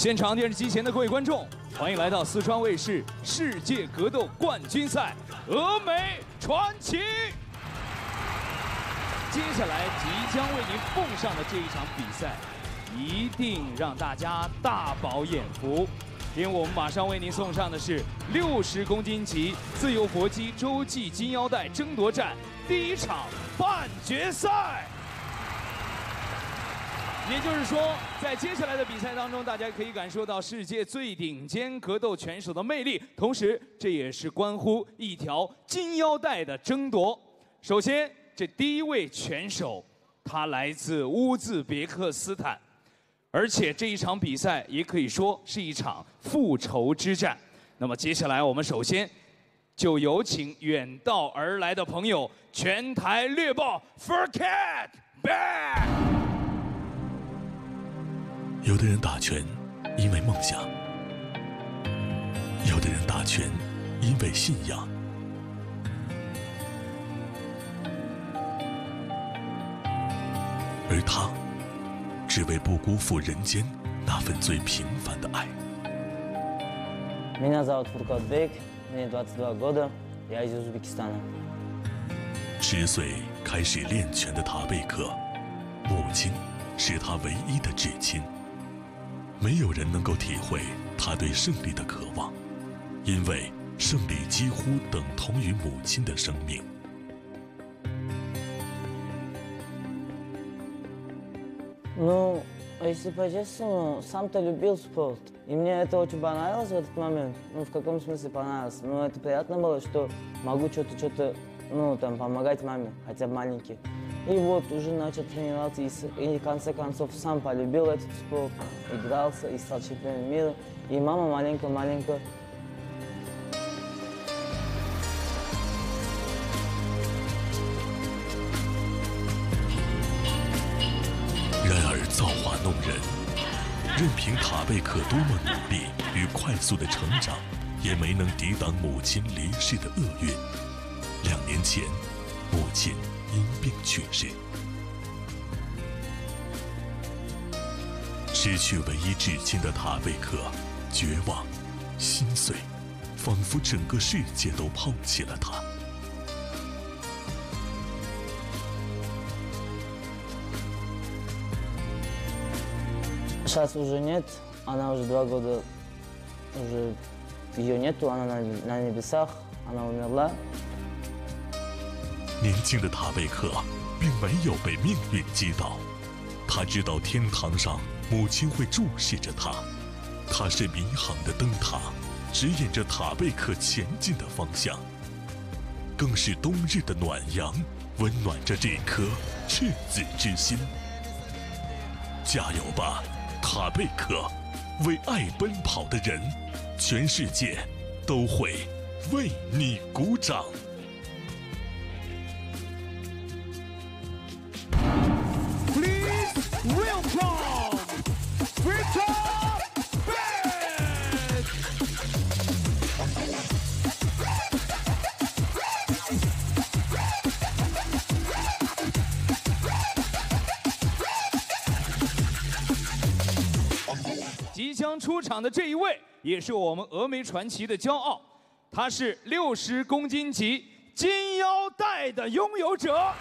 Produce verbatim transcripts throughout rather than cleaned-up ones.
现场电视机前的各位观众，欢迎来到四川卫视世界格斗冠军赛峨眉传奇。接下来即将为您奉上的这一场比赛，一定让大家大饱眼福，因为我们马上为您送上的是六十公斤级自由搏击洲际金腰带争夺战第一场半决赛。 也就是说，在接下来的比赛当中，大家可以感受到世界最顶尖格斗拳手的魅力，同时这也是关乎一条金腰带的争夺。首先，这第一位拳手，他来自乌兹别克斯坦，而且这一场比赛也可以说是一场复仇之战。那么接下来，我们首先就有请远道而来的朋友，全台猎豹 Furcat Back。 有的人打拳，因为梦想；有的人打拳，因为信仰；而他，只为不辜负人间那份最平凡的爱。 Меня зовут Furcat Back, мне двадцать два года, я из Узбекистана。 十岁开始练拳的塔贝克，母亲是他唯一的至亲。 没有人能够体会他对胜利的渴望，因为胜利几乎等同于母亲的生命。 Ну, если по-честному, сам-то любил спорт. И мне это очень понравилось в этот момент. Ну, в каком смысле понравилось? Ну, это приятно было, что могу что-то, что-то, ну, там, помогать маме, хотя бы маленький. И вот уже начал тренироваться, и, и в конце концов сам полюбил этот спорт, игрался и стал чемпионом мира. И мама маленько-маленько. 然而造化弄人，任凭塔贝克多么努力与快速的成长，也没能抵挡母亲离世的厄运。两年前，母亲 因病去世，失去唯一至亲的塔贝克，绝望、心碎，仿佛整个世界都抛弃了他。 Сейчас уже нет, она уже два года, уже ее нету, она на, на небесах, она умерла. 年轻的塔贝克并没有被命运击倒，他知道天堂上母亲会注视着他，他是迷航的灯塔，指引着塔贝克前进的方向，更是冬日的暖阳，温暖着这颗赤子之心。加油吧，塔贝克！为爱奔跑的人，全世界都会为你鼓掌。 Welcome, Furcat Back！ 即将出场的这一位，也是我们峨眉传奇的骄傲，他是六十公斤级金腰带的拥有者。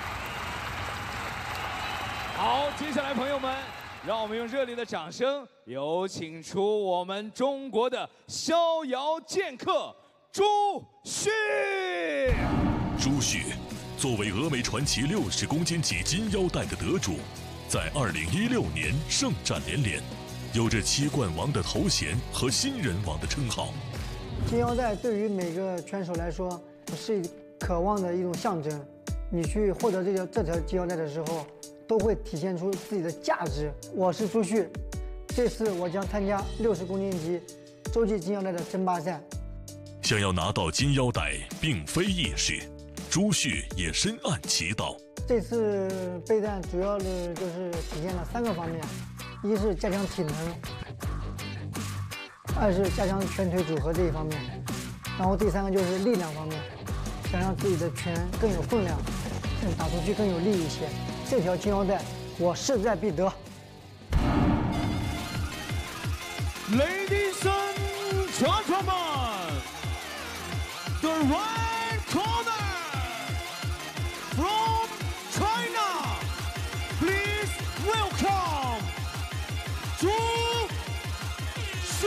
好，接下来朋友们，让我们用热烈的掌声，有请出我们中国的逍遥剑客朱旭。 朱旭，作为峨眉传奇六十公斤级金腰带的得主，在二零一六年胜战连连，有着七冠王的头衔和新人王的称号。 金腰带对于每个拳手来说是渴望的一种象征，你去获得这条这条金腰带的时候， 都会体现出自己的价值。我是朱旭，这次我将参加六十公斤级洲际金腰带的争霸赛。 想要拿到金腰带并非易事，朱旭也深谙其道。 这次备战主要的就是体现了三个方面：一是加强体能，二是加强拳腿组合这一方面，然后第三个就是力量方面，想让自己的拳更有分量，打出去更有力一些。 这条金腰带，我势在必得。 Ladies and gentlemen, the red corner from China, please welcome Zhu Xu.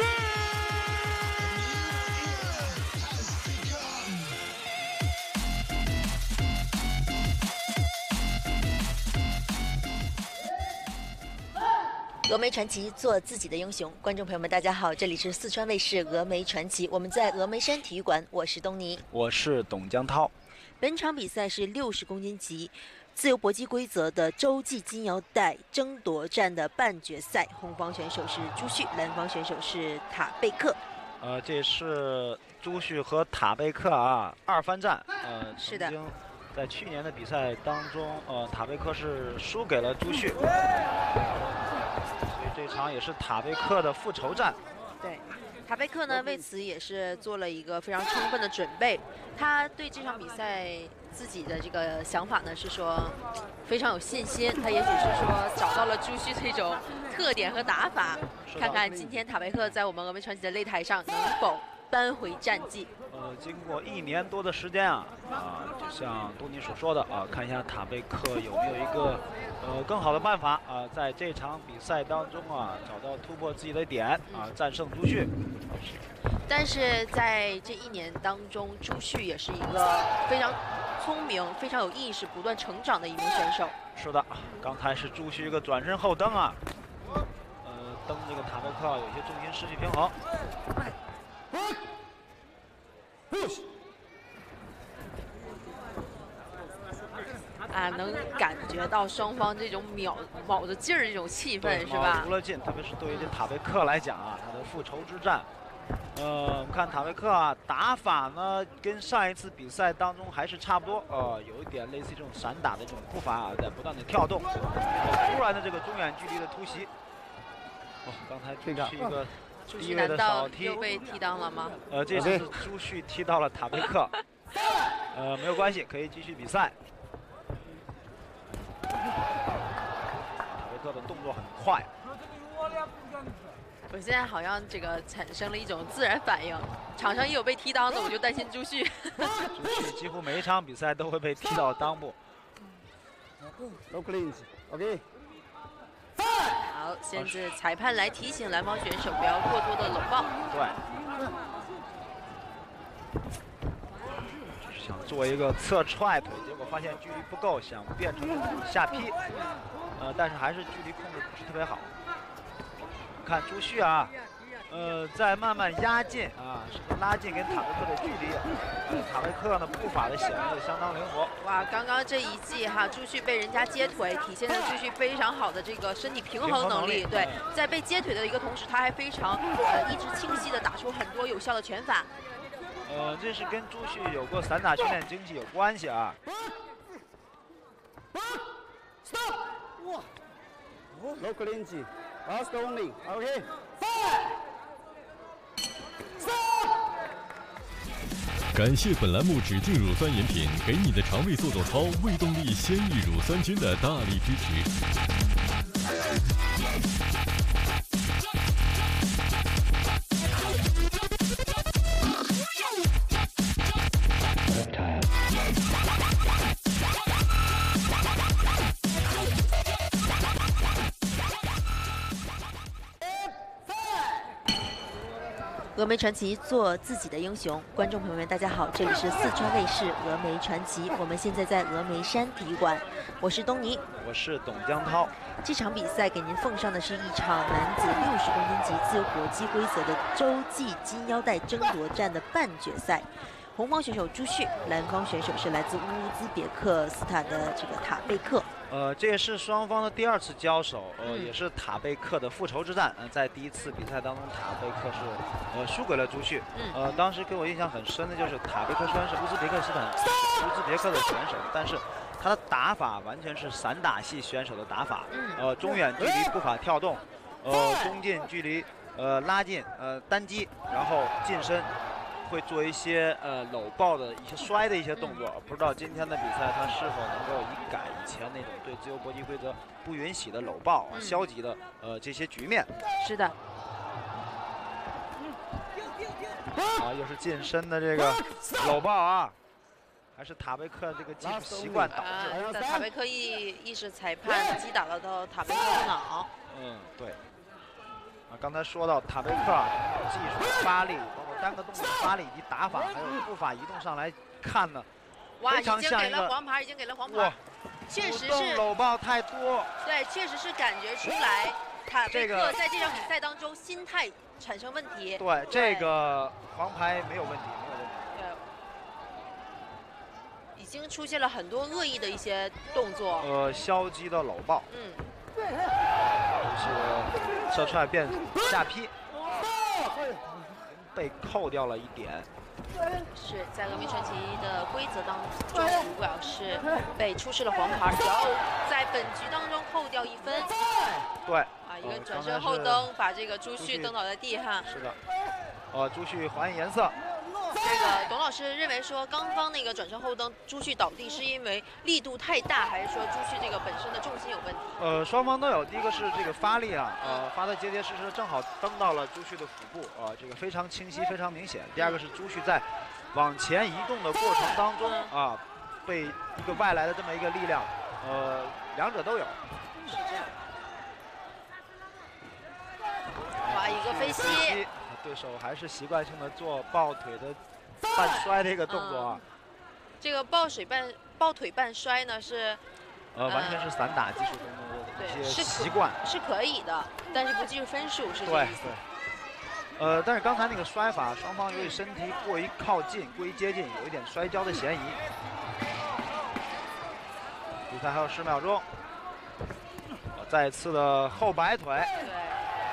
峨眉传奇做自己的英雄，观众朋友们，大家好，这里是四川卫视峨眉传奇，我们在峨眉山体育馆，我是东尼， 我是董江涛。 本场比赛是六十公斤级自由搏击规则的洲际金腰带争夺战的半决赛，红方选手是朱旭，蓝方选手是塔贝克。 呃，这是朱旭和塔贝克啊二番战。呃， 是的。 在去年的比赛当中，呃，塔贝克是输给了朱旭，所以这场也是塔贝克的复仇战。 对，塔贝克呢为此也是做了一个非常充分的准备。他对这场比赛自己的这个想法呢是说非常有信心，他也许是说找到了朱旭这种特点和打法，看看今天塔贝克在我们峨眉传奇的擂台上能否扳回战绩。 呃，经过一年多的时间啊，啊，就像东尼所说的啊，看一下塔贝克有没有一个呃更好的办法啊，在这场比赛当中啊，找到突破自己的点啊，战胜朱旭。 但是在这一年当中，朱旭也是一个非常聪明、非常有意识、不断成长的一名选手。是的，刚才是朱旭一个转身后蹬啊，呃，蹬这个塔贝克有些重心失去平衡。 啊，能感觉到双方这种卯卯着劲儿这种气氛是吧？ 卯足了劲，特别是对于这塔贝克来讲啊，他的复仇之战。呃，我们看塔贝克啊，打法呢跟上一次比赛当中还是差不多，呃，有一点类似于这种散打的这种步伐啊，在不断的跳动，突然的这个中远距离的突袭。哦，刚才这是一个。 朱旭难道又被踢裆了吗？ 呃，这次是朱旭踢到了塔贝克，呃，没有关系，可以继续比赛。塔贝克的动作很快。 我现在好像这个产生了一种自然反应，场上一有被踢裆的，我就担心朱旭。 朱旭几乎每一场比赛都会被踢到裆部。 No clinch, OK。 好，现在裁判来提醒蓝方选手不要过多的搂抱。 对，想做一个侧踹腿，结果发现距离不够，想变成下劈，呃，但是还是距离控制不是特别好。看朱旭啊，呃，在慢慢压近啊，试图拉近跟塔贝克的距离。呃，塔贝克呢步法的显得相当灵活。 哇，刚刚这一记哈，朱旭被人家接腿，体现了朱旭非常好的这个身体平衡能力。对，在被接腿的一个同时，他还非常呃意志清晰的打出很多有效的拳法。 呃，这是跟朱旭有过散打训练经济有关系啊。 Stop！ 哇 ！No clinch, last only. OK. Stop！ 感谢本栏目指定乳酸饮品给你的肠胃速走操胃动力鲜益乳酸菌的大力支持。 峨眉传奇做自己的英雄，观众朋友们，大家好，这里是四川卫视峨眉传奇，我们现在在峨眉山体育馆，我是东尼， 我是董江涛。 这场比赛给您奉上的是一场男子六十公斤级自由搏击规则的洲际金腰带争夺战的半决赛。 红方选手朱旭，蓝方选手是来自乌兹别克斯坦的这个塔贝克。 呃，这也是双方的第二次交手，呃， 嗯、 也是塔贝克的复仇之战。呃，在第一次比赛当中，塔贝克是呃输给了朱旭。 嗯、 呃，当时给我印象很深的就是塔贝克虽然是乌兹别克斯坦乌兹别克的选手，但是他的打法完全是散打系选手的打法。 嗯、 呃，中远距离步法跳动，呃，中近距离呃拉近，呃单击，然后近身。 会做一些呃搂抱的一些摔的一些动作，嗯、不知道今天的比赛他是否能够以改以前那种对自由搏击规则不允许的搂抱、嗯、消极的呃这些局面。 是的。 啊，又是近身的这个搂抱啊，还是塔贝克这个技术习惯导致。 啊，但塔贝克一意识裁判击打了到塔贝克的脑。 嗯，对。啊，刚才说到塔贝克啊，技术发力，包括单个动作的发力以及打法，还有步法移动上来看呢， 哇， 非已经给常像一个了黄牌，已经给了黄哇牌。确实主动是搂抱太多。 对，确实是感觉出来塔贝这个克在这场比赛当中心态产生问题。 对，这个黄牌没有问题，没有问题。 对，已经出现了很多恶意的一些动作。 呃，消极的搂抱。 嗯。 就是射踹变下劈，被扣掉了一点。 是在峨眉传奇的规则当中，如果要是被出示了黄牌，只要在本局当中扣掉一分。 对。 啊，一个转身后蹬，把这个朱旭蹬倒在地上。 是的。呃，朱旭还原颜色。 这个董老师认为说，刚刚那个转身后蹬，朱旭倒地是因为力度太大，还是说朱旭这个本身的重心有问题？ 呃，双方都有。第一个是这个发力啊，呃，发的结结实实，正好蹬到了朱旭的腹部啊、呃，这个非常清晰，非常明显。第二个是朱旭在往前移动的过程当中啊，被一个外来的这么一个力量，呃，两者都有。 是这样。哇，一个飞膝。 对手还是习惯性的做抱腿的半摔的一个动作啊。 嗯、这个抱水半抱腿半摔呢是， 呃，完全是散打技术动作的一些习惯， 是可以的，但是不计入分数，是这个意思。 对。呃，但是刚才那个摔法，双方由于身体过于靠近、过于接近，有一点摔跤的嫌疑。比赛还有十秒钟，呃、再次的后摆腿。 对。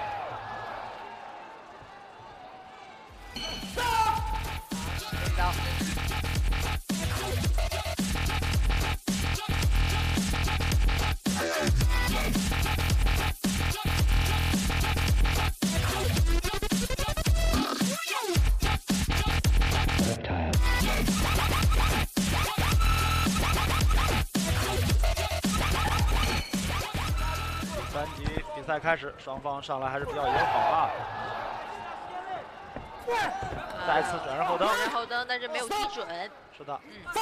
第三局比赛开始，双方上来还是比较友好啊。再次转身后蹬， 转身后蹬，但是没有踢准。 是的。 嗯。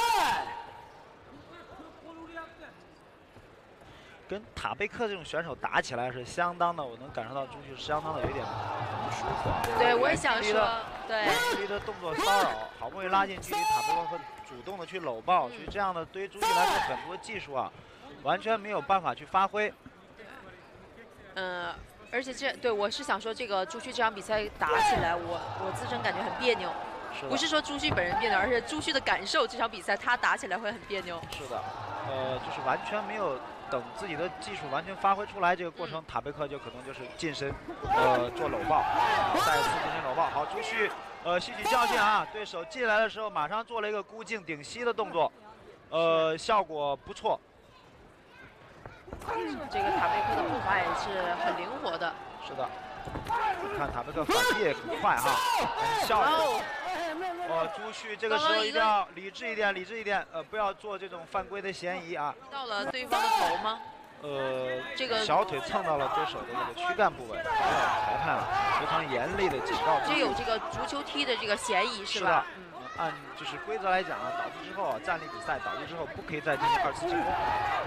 跟塔贝克这种选手打起来是相当的，我能感受到朱旭是相当的有点不舒服。 对，我也想说，对。 距离的动作骚扰，好不容易拉近距离，塔贝克会主动的去搂抱，去、嗯、这样的对于朱旭来说很多技术啊，完全没有办法去发挥。 嗯。而且这对我是想说，这个朱旭这场比赛打起来，我我自身感觉很别扭， 是不是说朱旭本人别扭，而是朱旭的感受，这场比赛他打起来会很别扭。 是的，呃，就是完全没有等自己的技术完全发挥出来，这个过程、嗯、塔贝克就可能就是近身，呃，做搂抱，再次近身搂抱。好，朱旭，呃，吸取教训啊，对手进来的时候马上做了一个孤颈顶膝的动作，呃，效果不错。 这个塔贝克的步伐也是很灵活的。 是的，看塔贝克反击也很快哈，很效率。哦，朱旭这个时候一定要理智一点，理智一点，呃，不要做这种犯规的嫌疑啊。 到了对方的头吗？ 呃， 这个小腿蹭到了对手的这个躯干部位，裁判非常严厉的警告。 这有这个足球踢的这个嫌疑是吧？ 是的，嗯，按就是规则来讲啊，倒地之后啊，站立比赛倒地之后不可以再进行二次进攻。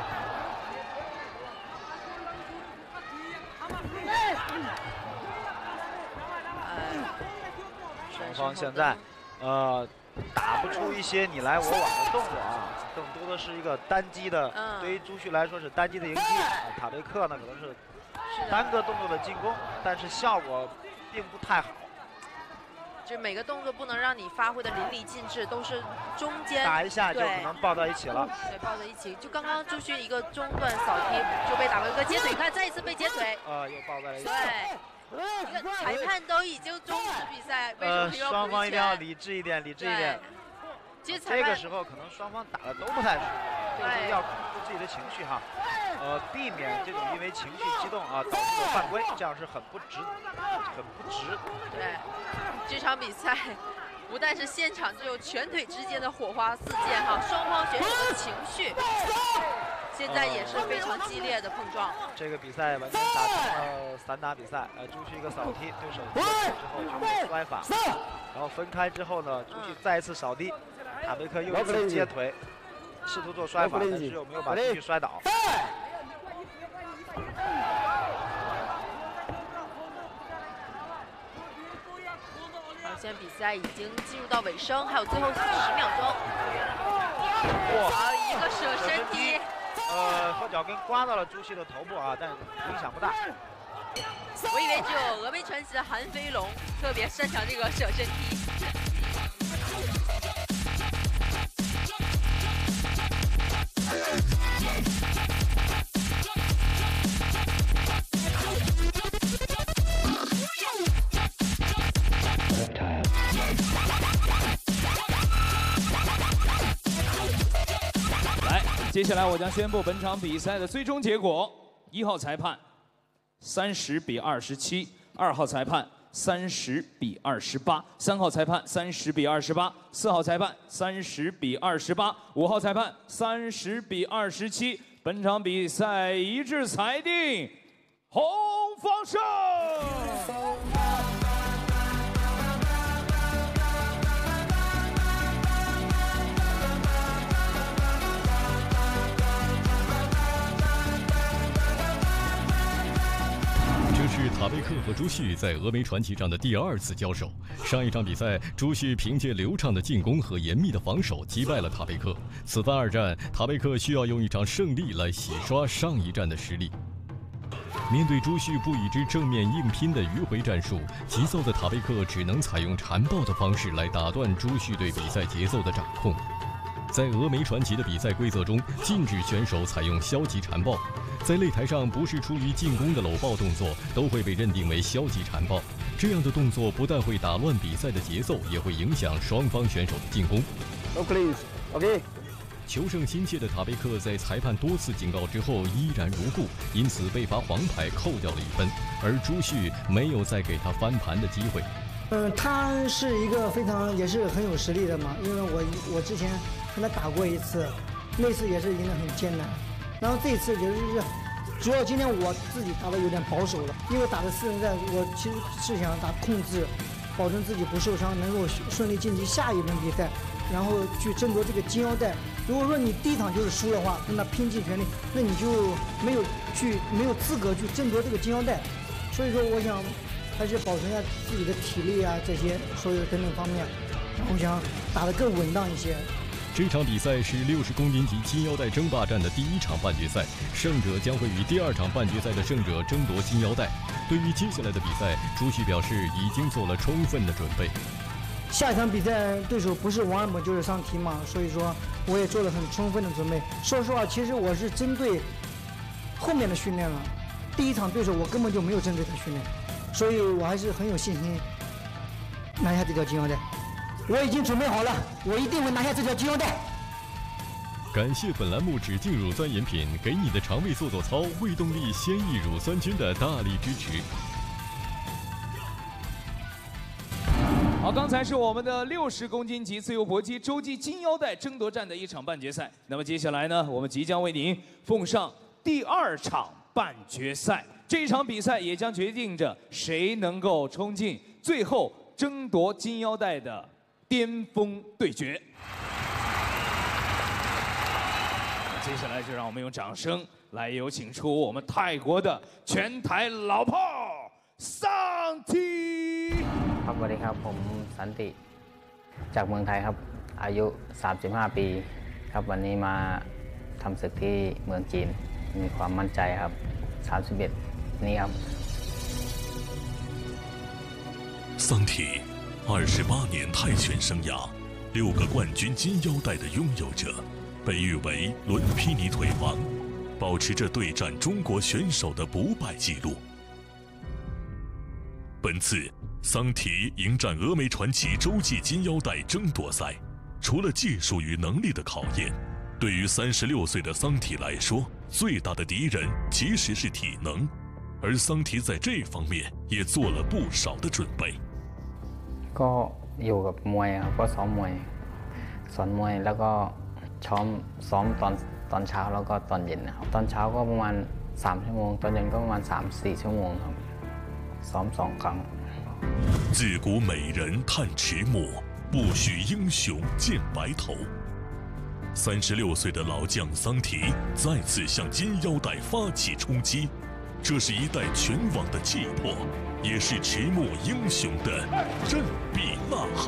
双方现在，呃，打不出一些你来我往的动作啊，更多的是一个单击的， 嗯、 对于朱旭来说是单击的迎击，啊、塔贝克呢可能是单个动作的进攻，但是效果并不太好。 就每个动作不能让你发挥的淋漓尽致，都是中间打一下就可能抱在一起了。 对，抱在一起。就刚刚朱旭一个中段扫踢就被塔贝克截腿，看再一次被截腿。 呃，又抱在了一起。 对。一个裁判都已经终止比赛，为什么又要？ 呃，双方一定要理智一点，理智一点。 其实裁判这个时候可能双方打的都不太舒服，这个时候要控制自己的情绪哈，呃，避免这种因为情绪激动啊导致的犯规，这样是很不值，很不值。 对，这场比赛不但是现场只有拳腿之间的火花四溅哈，双方选手的情绪现在也是非常激烈的碰撞。 这个比赛完全打成了散打比赛，呃，朱旭一个扫踢，对手接之后全部摔法，然后分开之后呢，朱旭再一次扫地，塔贝克又一次接腿，试图做摔法，但是又没有把朱旭摔倒。 现在比赛已经进入到尾声，还有最后十秒钟。 哇， 一个舍身踢， 呃，后脚跟刮到了朱旭的头部啊，但影响不大。 我以为只有峨眉传奇的韩飞龙特别擅长这个舍身踢。 接下来我将宣布本场比赛的最终结果：一号裁判三十比二十七，二号裁判三十比二十八，三号裁判三十比二十八，四号裁判三十比二十八，五号裁判三十比二十七。本场比赛一致裁定，红方胜。 是塔贝克和朱旭在峨眉传奇上的第二次交手。上一场比赛，朱旭凭借流畅的进攻和严密的防守击败了塔贝克。此番二战，塔贝克需要用一场胜利来洗刷上一战的实力。面对朱旭不与之正面硬拼的迂回战术，急躁的塔贝克只能采用缠抱的方式来打断朱旭对比赛节奏的掌控。在峨眉传奇的比赛规则中，禁止选手采用消极缠抱。在擂台上，不是出于进攻的搂抱动作，都会被认定为消极缠抱。这样的动作不但会打乱比赛的节奏，也会影响双方选手的进攻。 No please, OK。 求胜心切的塔贝克在裁判多次警告之后依然如故，因此被罚黄牌，扣掉了一分。而朱旭没有再给他翻盘的机会。 嗯，他是一个非常也是很有实力的嘛，因为我我之前跟他打过一次，那次也是赢得很艰难。然后这一次就是主要今天我自己打的有点保守了，因为打的四人战，我其实是想打控制，保证自己不受伤，能够顺利晋级下一轮比赛，然后去争夺这个金腰带。如果说你第一场就是输的话，跟他拼尽全力，那你就没有去没有资格去争夺这个金腰带。所以说，我想还是保存一下自己的体力啊，这些所有等等方面，然后想打得更稳当一些。 这场比赛是六十公斤级金腰带争霸战的第一场半决赛，胜者将会与第二场半决赛的胜者争夺金腰带。对于接下来的比赛，朱旭表示已经做了充分的准备。 下一场比赛对手不是王二猛就是桑提嘛，所以说我也做了很充分的准备。说实话，其实我是针对后面的训练了，第一场对手我根本就没有针对他训练，所以我还是很有信心拿下这条金腰带。我已经准备好了，我一定会拿下这条金腰带。 感谢本栏目只净乳酸饮品给你的肠胃做做操、胃动力鲜益乳酸菌的大力支持。 好，刚才是我们的六十公斤级自由搏击洲际金腰带争夺战的一场半决赛。那么接下来呢，我们即将为您奉上第二场半决赛。这一场比赛也将决定着谁能够冲进最后争夺金腰带的巅峰对决。接下来就让我们用掌声来有请出我们泰国的全台老炮桑提。 ครับสวัสดีครับผมสันติจากเมืองไทยครับอายุสามสิบห้าปีครับวันนี้มาทำศึกที่เมืองจีนมีความมั่นใจครับสามสิบเอ็ดนี้ครับ桑提，二十八年泰拳生涯，六个冠军金腰带的拥有者，被誉为伦皮尼腿王，保持着对战中国选手的不败纪录。本次桑提迎战峨眉传奇洲际金腰带争夺赛，除了技术与能力的考验，对于三十六岁的桑提来说，最大的敌人其实是体能，而桑提在这方面也做了不少的准备。 ก็อยู่กับมวยครับก็ซ้อมมวยสอนมวยแล้วก็ซ้อมซ้อมตอนตอนเช้าแล้วก็ตอนเย็นนะครับตอนเช้าก็ประมาณสามชั่วโมงตอนเย็นก็ประมาณสามสี่ชั่วโมงครับซ้อมสองครั้ง自古美人叹迟暮，不许英雄见白头。三十六岁的老将桑提再次向金腰带发起冲击，这是一代拳王的气魄，也是迟暮英雄的振臂呐喊。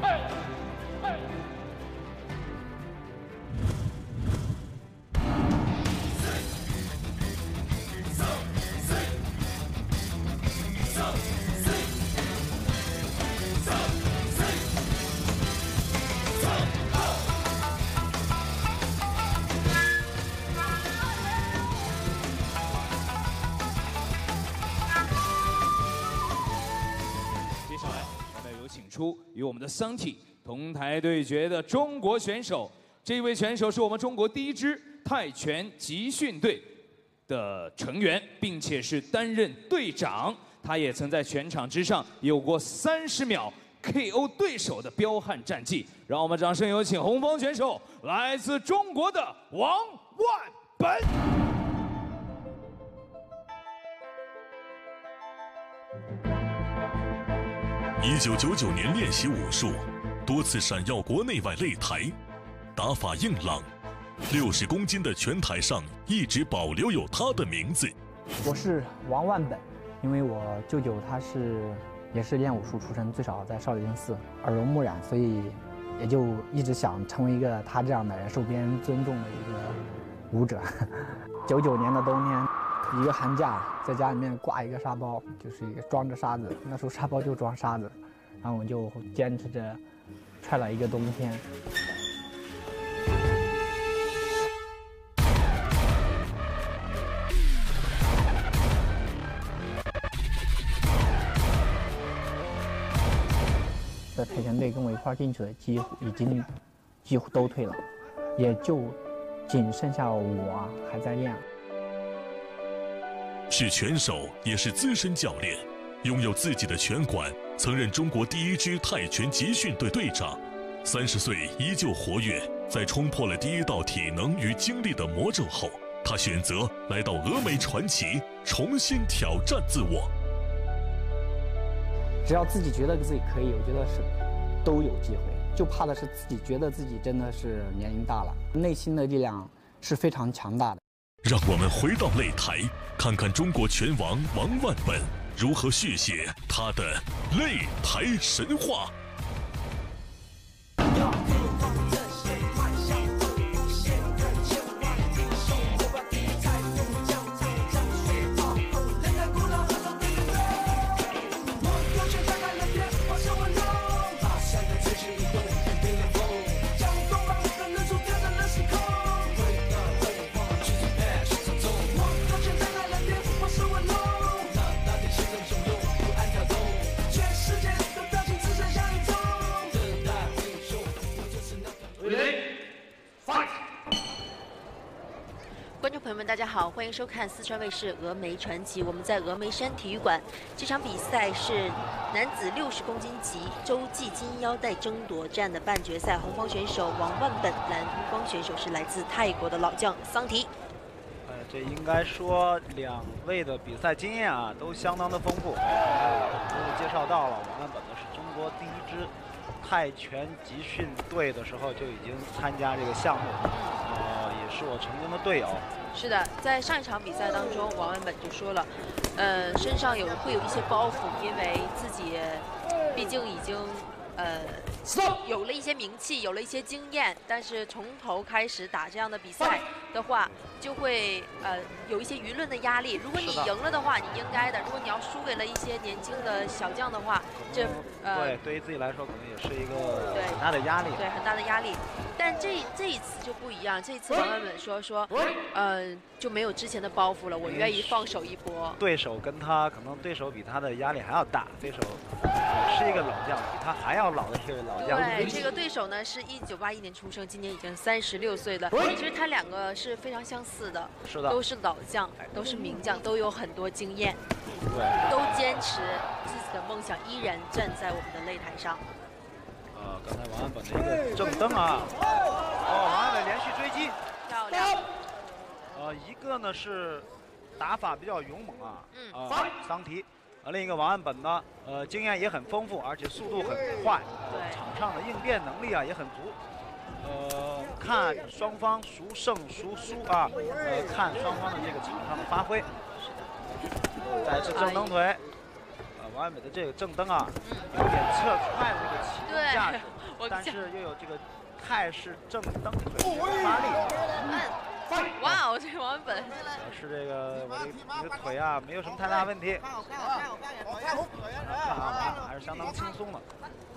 与我们的桑体同台对决的中国选手，这位选手是我们中国第一支泰拳集训队的成员，并且是担任队长。他也曾在拳场之上有过三十秒 K O 对手的彪悍战绩。让我们掌声有请红方选手，来自中国的王万本。 一九九九年练习武术，多次闪耀国内外擂台，打法硬朗。六十公斤的拳台上一直保留有他的名字。 我是王万本，因为我舅舅他是也是练武术出身，最少在少林寺耳濡目染，所以也就一直想成为一个他这样的人，受别人尊重的一个武者。九九年的冬天。一个寒假，在家里面挂一个沙包，就是一个装着沙子。那时候沙包就装沙子，然后我就坚持着踹了一个冬天。在跆拳队跟我一块进去的，几乎已经几乎都退了，也就仅剩下我还在练。 是拳手，也是资深教练，拥有自己的拳馆，曾任中国第一支泰拳集训队队长。三十岁依旧活跃，在冲破了第一道体能与精力的魔咒后，他选择来到峨眉传奇，重新挑战自我。 只要自己觉得自己可以，我觉得是都有机会，就怕的是自己觉得自己真的是年龄大了，内心的力量是非常强大的。 让我们回到擂台，看看中国拳王王万本如何续写他的擂台神话。 观众朋友们，大家好，欢迎收看四川卫视峨眉传奇。我们在峨眉山体育馆，这场比赛是男子六十公斤级洲际金腰带争夺战的半决赛。红方选手王万本，蓝方选手是来自泰国的老将桑提。 呃，这应该说两位的比赛经验啊，都相当的丰富。哎，刚才介绍到了，王万本呢是中国第一支泰拳集训队的时候就已经参加这个项目，呃，也是我曾经的队友。 是的，在上一场比赛当中，王万本就说了，呃，身上有会有一些包袱，因为自己毕竟已经呃有了一些名气，有了一些经验，但是从头开始打这样的比赛的话，就会呃有一些舆论的压力。如果你赢了的话，你应该的；如果你要输给了一些年轻的小将的话，这呃对对于自己来说可能也是一个很大的压力。 对，很大的压力。但这这一次就不一样，这一次王万本说说，呃就没有之前的包袱了，我愿意放手一搏。 对手跟他可能对手比他的压力还要大，对手是一个老将，比他还要老的一个老将。 对，这个对手呢是一九八一年出生，今年已经三十六岁了。其实他两个是非常相似的， 是的， 都是老将，都是名将，都有很多经验， 对， 都坚持自己的梦想，依然站在我们的擂台上。 呃，刚才王万本的一个正蹬啊，哦，王万本连续追击， 漂亮。 呃，一个呢是打法比较勇猛啊， 嗯， 呃，桑提。呃，另一个王安本呢，呃，经验也很丰富，而且速度很快， 对， 场上的应变能力啊也很足。呃，看双方孰胜孰输啊，呃，看双方的这个场上的发挥。再次正蹬腿，呃，王安本的这个正蹬啊，有点侧踹的这个启动架势，但是又有这个泰式正蹬腿的发力。 嗯。哇哦，这个王安本表示这个我这个腿啊没有什么太大问题，看啊还是相当轻松的。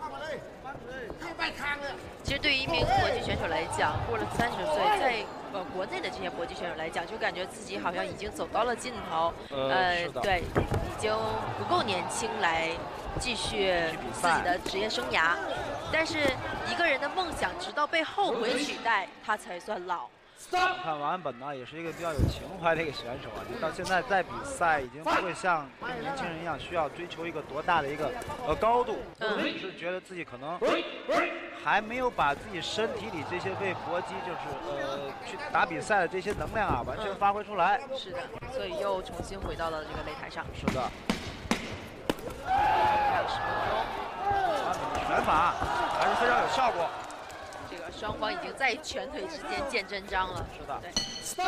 其实对于一名搏击选手来讲，过了三十岁，在呃国内的这些搏击选手来讲，就感觉自己好像已经走到了尽头， 呃， 对，已经不够年轻来继续自己的职业生涯。但是一个人的梦想，直到被后悔取代，他才算老。 看王安本呢，也是一个比较有情怀的一个选手啊。就到现在在比赛，已经不会像年轻人一样需要追求一个多大的一个呃高度，只是觉得自己可能还没有把自己身体里这些为搏击就是呃去打比赛的这些能量啊完全发挥出来。 是的，所以又重新回到了这个擂台上。 是的。还有十分钟，王安本的拳法还是非常有效果。 这个双方已经在拳腿之间见真章了。 是的。 对。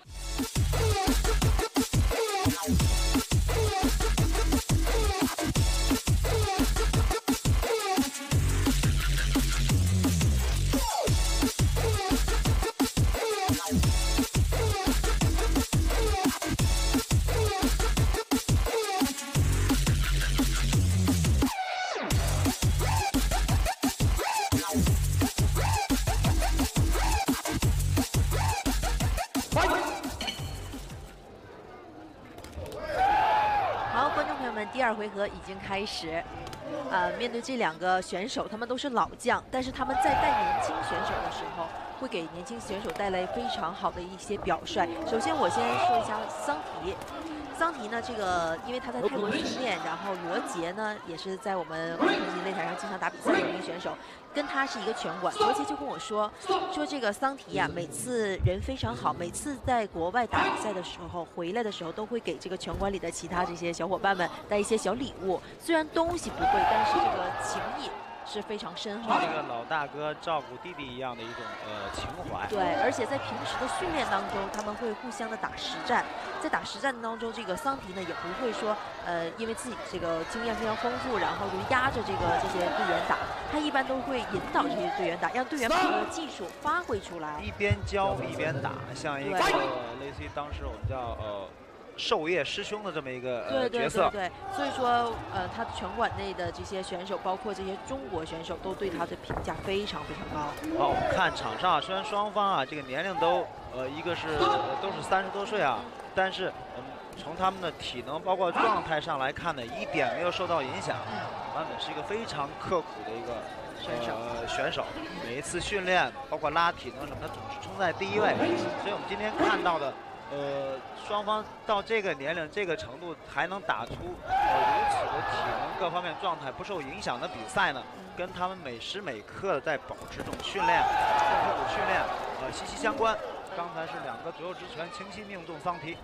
第二回合已经开始，呃，面对这两个选手，他们都是老将，但是他们在带年轻选手的时候，会给年轻选手带来非常好的一些表率。首先，我先说一下桑提。桑提呢，这个因为他在泰国训练，然后罗杰呢也是在我们拳击擂台上经常打比赛的一名选手，跟他是一个拳馆。罗杰就跟我说，说这个桑提呀、啊，每次人非常好，每次在国外打比赛的时候，回来的时候都会给这个拳馆里的其他这些小伙伴们带一些小礼物。虽然东西不贵，但是这个情谊是非常深厚的， 这个老大哥照顾弟弟一样的一种呃情怀。 对，而且在平时的训练当中，他们会互相的打实战。在打实战当中，这个桑提呢也不会说，呃，因为自己这个经验非常丰富，然后就压着这个这些队员打。他一般都会引导这些队员打，让队员把这个技术发挥出来。 一边教一边打，像一个类似于当时我们叫呃。授业师兄的这么一个、呃、 对对角色， 对对，所以说，呃，他拳馆内的这些选手，包括这些中国选手，都对他的评价非常非常高。 好，我们看场上，虽然双方啊这个年龄都，呃，一个是、呃、都是三十多岁啊，但是嗯，从他们的体能包括状态上来看呢，一点没有受到影响。王安本是一个非常刻苦的一个选手，呃、选手，每一次训练，包括拉体能什么，他总是冲在第一位。所以我们今天看到的。呃，双方到这个年龄、这个程度还能打出呃如此的体能各方面状态不受影响的比赛呢，跟他们每时每刻的在保持这种训练、刻苦训练呃息息相关。刚才是两个左右直拳轻轻命中桑提。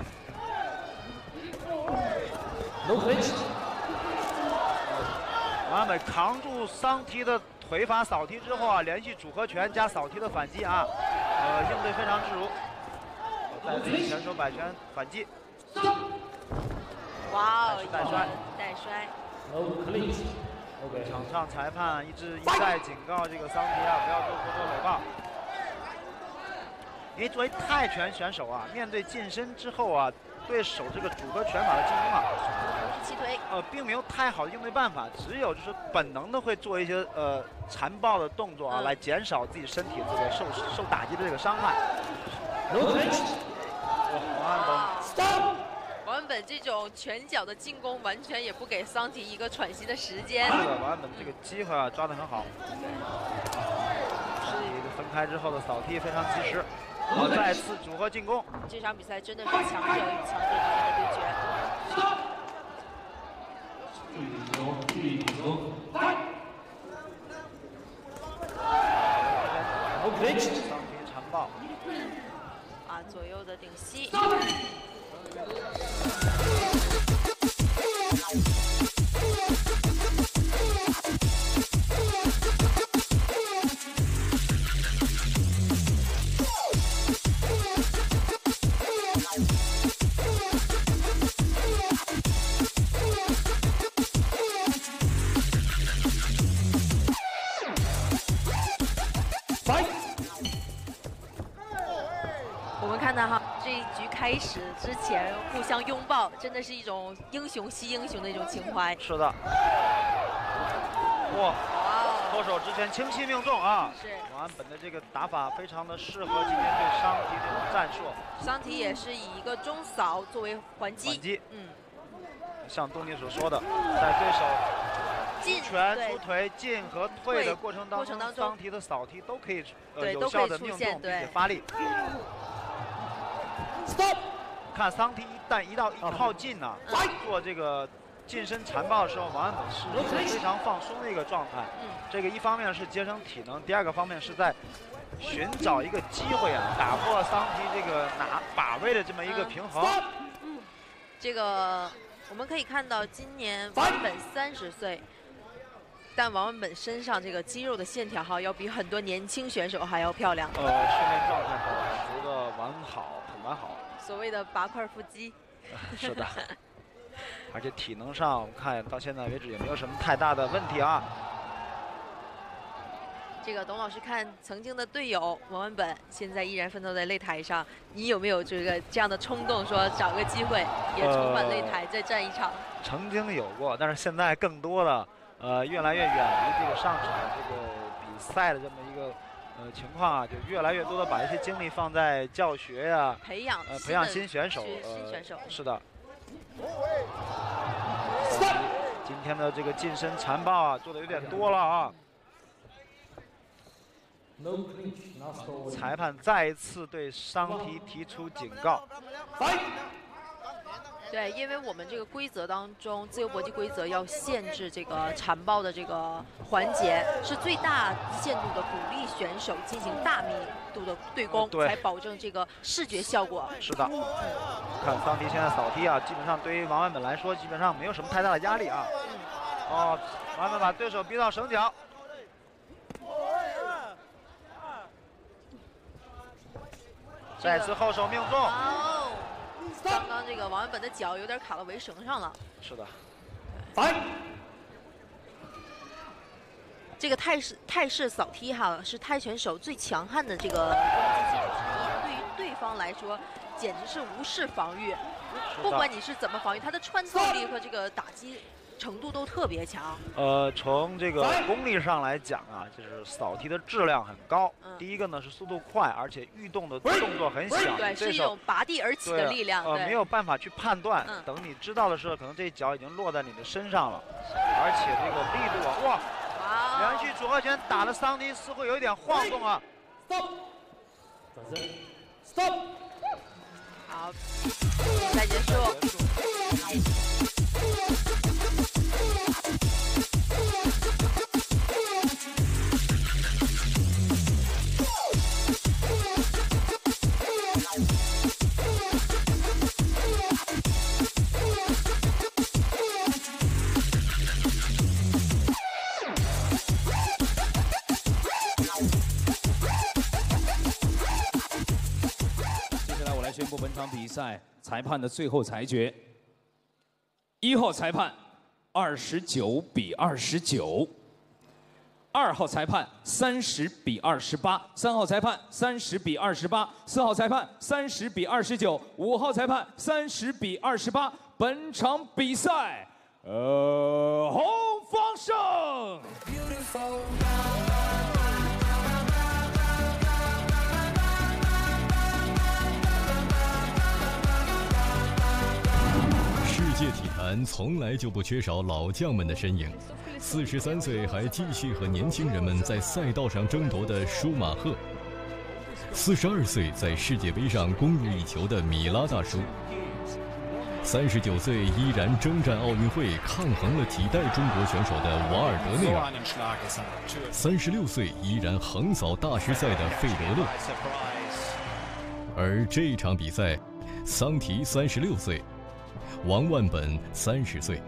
王安本扛住桑提的腿法扫踢之后啊，连续组合拳加扫踢的反击啊，呃应对非常自如。再次拳手摆拳反击， 哇哦， 带摔， 带摔。 场上裁判一直一再警告这个桑提啊，不要做过多垒爆。因为作为泰拳选手啊，面对近身之后啊，对手这个组合拳法的进攻啊， 踢腿， 呃，并没有太好的应对办法，只有就是本能的会做一些呃残暴的动作啊，嗯、来减少自己身体这个受受打击的这个伤害。王安本， 王安本这种拳脚的进攻，完全也不给桑提一个喘息的时间。 是的，王安本这个机会啊抓得很好。身体分开之后的扫踢非常及时。好，再次组合进攻。 这场比赛真的是强者与强者之间的对决。 OK。桑提残暴抱。 啊，左右的顶膝。我们看到哈，这一局开始之前互相拥抱，真的是一种英雄惜英雄的一种情怀。 是的。哇！脱手之前轻轻命中啊！ 是。 王安本的这个打法非常的适合今天对桑提这种战术。 桑提也是以一个中扫作为还击。 还击。 嗯。 像东尼所说的，在对手进拳、出腿、进和退的过程当中， 过程当中桑提的扫踢都可以呃对有效的命中并且发力。Stop！ 看桑提一旦一到一靠近呢、啊，嗯、做这个近身缠抱的时候，王安本是一个非常放松的一个状态。嗯，这个一方面是节省体能，第二个方面是在寻找一个机会啊，打破桑提这个拿把位的这么一个平衡。 嗯，这个我们可以看到，今年王安本三十岁。但王安本身上这个肌肉的线条哈，要比很多年轻选手还要漂亮。 呃，训练状态保持的完好，很完好。 所谓的八块腹肌。 是的。而且体能上，我们看到现在为止也没有什么太大的问题啊。 这个董老师看曾经的队友王安本，现在依然奋斗在擂台上，你有没有这个这样的冲动，说找个机会也重返擂台，再战一场？ 曾经有过，但是现在更多的。呃，越来越远离这个上场这个比赛的这么一个呃情况啊，就越来越多的把一些精力放在教学呀、啊， 培养呃培养新选手， 新选手、 呃、是的。今天的这个近身缠抱啊，做的有点多了啊。裁判再一次对桑提提出警告。 对，因为我们这个规则当中，自由搏击规则要限制这个缠抱的这个环节，是最大限度的鼓励选手进行大密度的对攻， 对才保证这个视觉效果。 是的，嗯、看桑提现在扫踢啊，基本上对于王安本来说，基本上没有什么太大的压力啊。嗯、哦，王安本把对手逼到绳脚。再次后手命中。 哦，刚刚这个王安本的脚有点卡到围绳上了。 是的。 反。这个泰式泰式扫踢哈，是泰拳手最强悍的这个攻击技术之一。对于对方来说，简直是无视防御。不管你是怎么防御，他的穿透力和这个打击程度都特别强。 呃，从这个功力上来讲啊，就是扫踢的质量很高。嗯、第一个呢是速度快，而且运动的动作很响， 对，是一种拔地而起的力量。 呃，没有办法去判断。嗯、等你知道的时候，可能这一脚已经落在你的身上了，而且这个力度啊，哇！连续组合拳打的桑提似乎有一点晃动啊。 Stop。转身。Stop。好，比赛结束。 宣布本场比赛裁判的最后裁决：一号裁判二十九比二十九，二号裁判三十比二十八，三号裁判三十比二十八，四号裁判三十比二十九，五号裁判三十比二十八。本场比赛，呃，红方胜。 世界体坛从来就不缺少老将们的身影。四十三岁还继续和年轻人们在赛道上争夺的舒马赫，四十二岁在世界杯上攻入一球的米拉大叔，三十九岁依然征战奥运会、抗衡了几代中国选手的瓦尔德内尔，三十六岁依然横扫大师赛的费德勒， 而这场比赛，桑提三十六岁，王万本三十岁。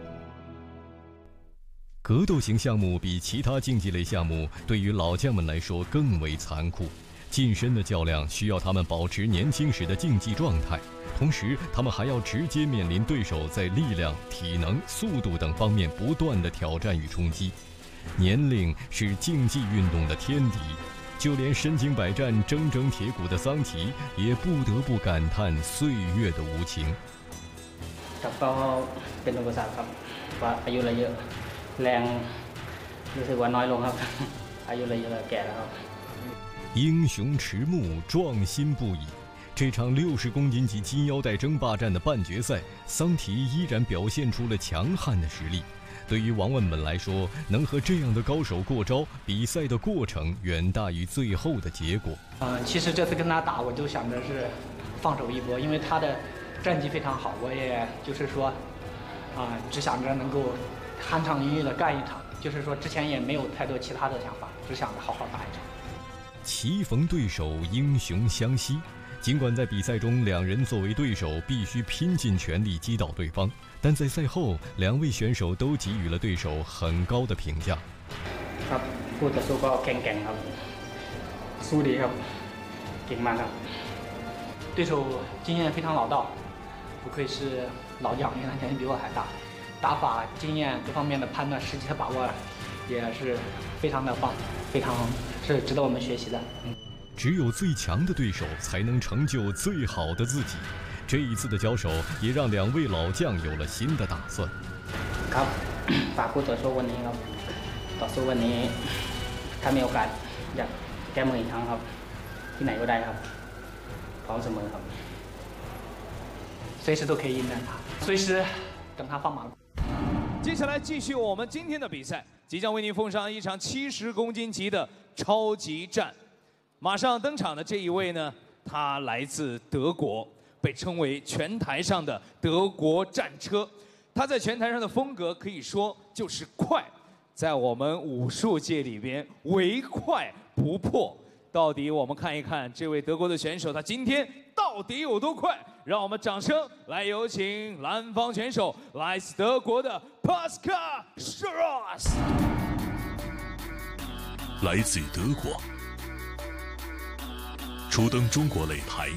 格斗型项目比其他竞技类项目对于老将们来说更为残酷，近身的较量需要他们保持年轻时的竞技状态，同时他们还要直接面临对手在力量、体能、速度等方面不断的挑战与冲击。年龄是竞技运动的天敌，就连身经百战、铮铮铁骨的桑提也不得不感叹岁月的无情。 ครับก็เป็นอุปสรรคครับว่าอายุเราเยอะแรงรู้สึกว่าน้อยลงครับอายุเราเยอะแก่แล้วครับ英雄迟暮，壮心不已。这场六十公斤级金腰带争霸战的半决赛，桑提依然表现出了强悍的实力。对于王万本来说，能和这样的高手过招，比赛的过程远大于最后的结果。 呃，其实这次跟他打，我就想着是放手一搏，因为他的战绩非常好，我也就是说，啊、呃，只想着能够酣畅淋漓的干一场，就是说之前也没有太多其他的想法，只想着好好打一场。 棋逢对手，英雄相惜。尽管在比赛中两人作为对手必须拼尽全力击倒对方，但在赛后两位选手都给予了对手很高的评价。 ครับคู่ต่อสู้ก็แข็งแกร่งครับสู้ดีครับเก่งมากครับ对手经验非常老道，不愧是老将，因为他年纪比我还大，打法、经验各方面的判断、时机的把握也是非常的棒，非常是值得我们学习的。嗯。 只有最强的对手才能成就最好的自己。这一次的交手也让两位老将有了新的打算。 ครับฝากคู่ต่อสู้วันนี้ครับต่อสู้วันนี้ถ้ามีโอกาสอยากแก้มืออีกครั้งครับที่ไหนก็ได้ครับพร้อมเสมอครับ随时都可以应战他，随时等他放马。 接下来继续我们今天的比赛，即将为您奉上一场七十公斤级的超级战。马上登场的这一位呢，他来自德国，被称为拳台上的德国战车。他在拳台上的风格可以说就是快，在我们武术界里边唯快不破。到底我们看一看这位德国的选手，他今天到底有多快？让我们掌声来有请蓝方选手，来自德国的 Pascal Schross。 来自德国。初登中国擂台，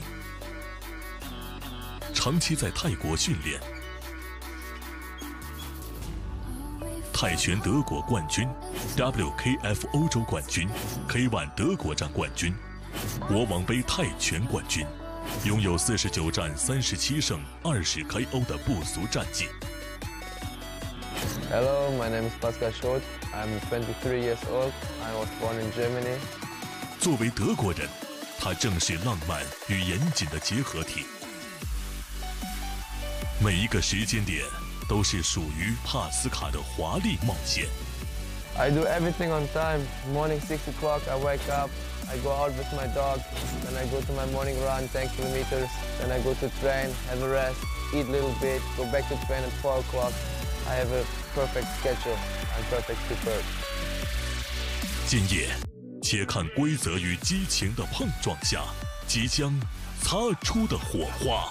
长期在泰国训练，泰拳德国冠军 ，W K F 欧洲冠军 ，K 一 德国站冠军，国王杯泰拳冠军，拥有四十九战三十七胜二十 K O 的不俗战绩。 Hello, my name is Pascal Schross. I'm twenty-three years old. I was born in Germany. 作为德国人。它正是浪漫与严谨的结合体，每一个时间点都是属于帕斯卡的华丽冒险。 I do everything on time. Morning six o'clock, I wake up. I go out with my dog. Then I go to my morning run, ten kilometers. Then I go to train, have a rest, eat a little bit, go back to train at four o'clock. I have a perfect schedule. I'm perfect prepared. 今夜。且看规则与激情的碰撞下，即将擦出的火花。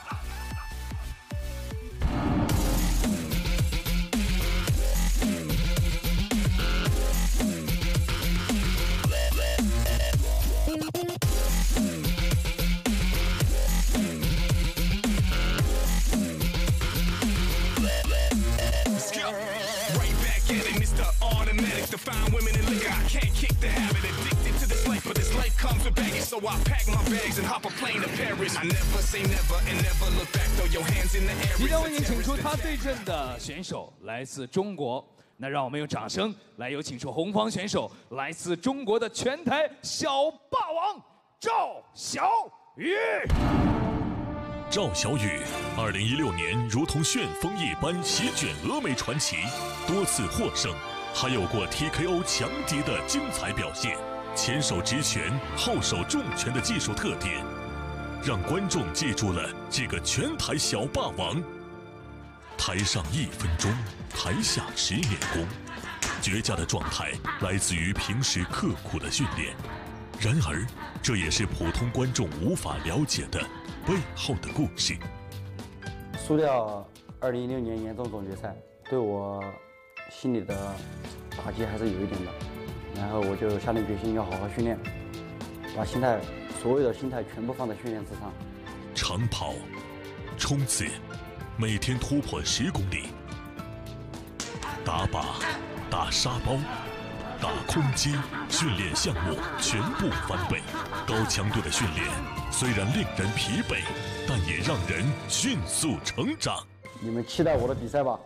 So I pack my bags and hop a plane to Paris. I never say never and never look back. Throw your hands in the air. 即将为您请出他对阵的选手来自中国，那让我们用掌声来有请出红方选手，来自中国的拳台小霸王赵小雨。 赵小雨，二零一六年如同旋风一般席卷峨眉传奇，多次获胜，还有过 T K O 强敌的精彩表现。前手直拳，后手重拳的技术特点，让观众记住了这个拳台小霸王。台上一分钟，台下十年功，绝佳的状态来自于平时刻苦的训练。然而，这也是普通观众无法了解的。 背后的故事。 输掉二零一六年年终总决赛，对我心里的打击还是有一点的。然后我就下定决心要好好训练，把心态所有的心态全部放在训练之上。 长跑、冲刺，每天突破十公里；打靶、打沙包、打空接，训练项目全部翻倍。高强度的训练虽然令人疲惫，但也让人迅速成长。 你们期待我的比赛吧。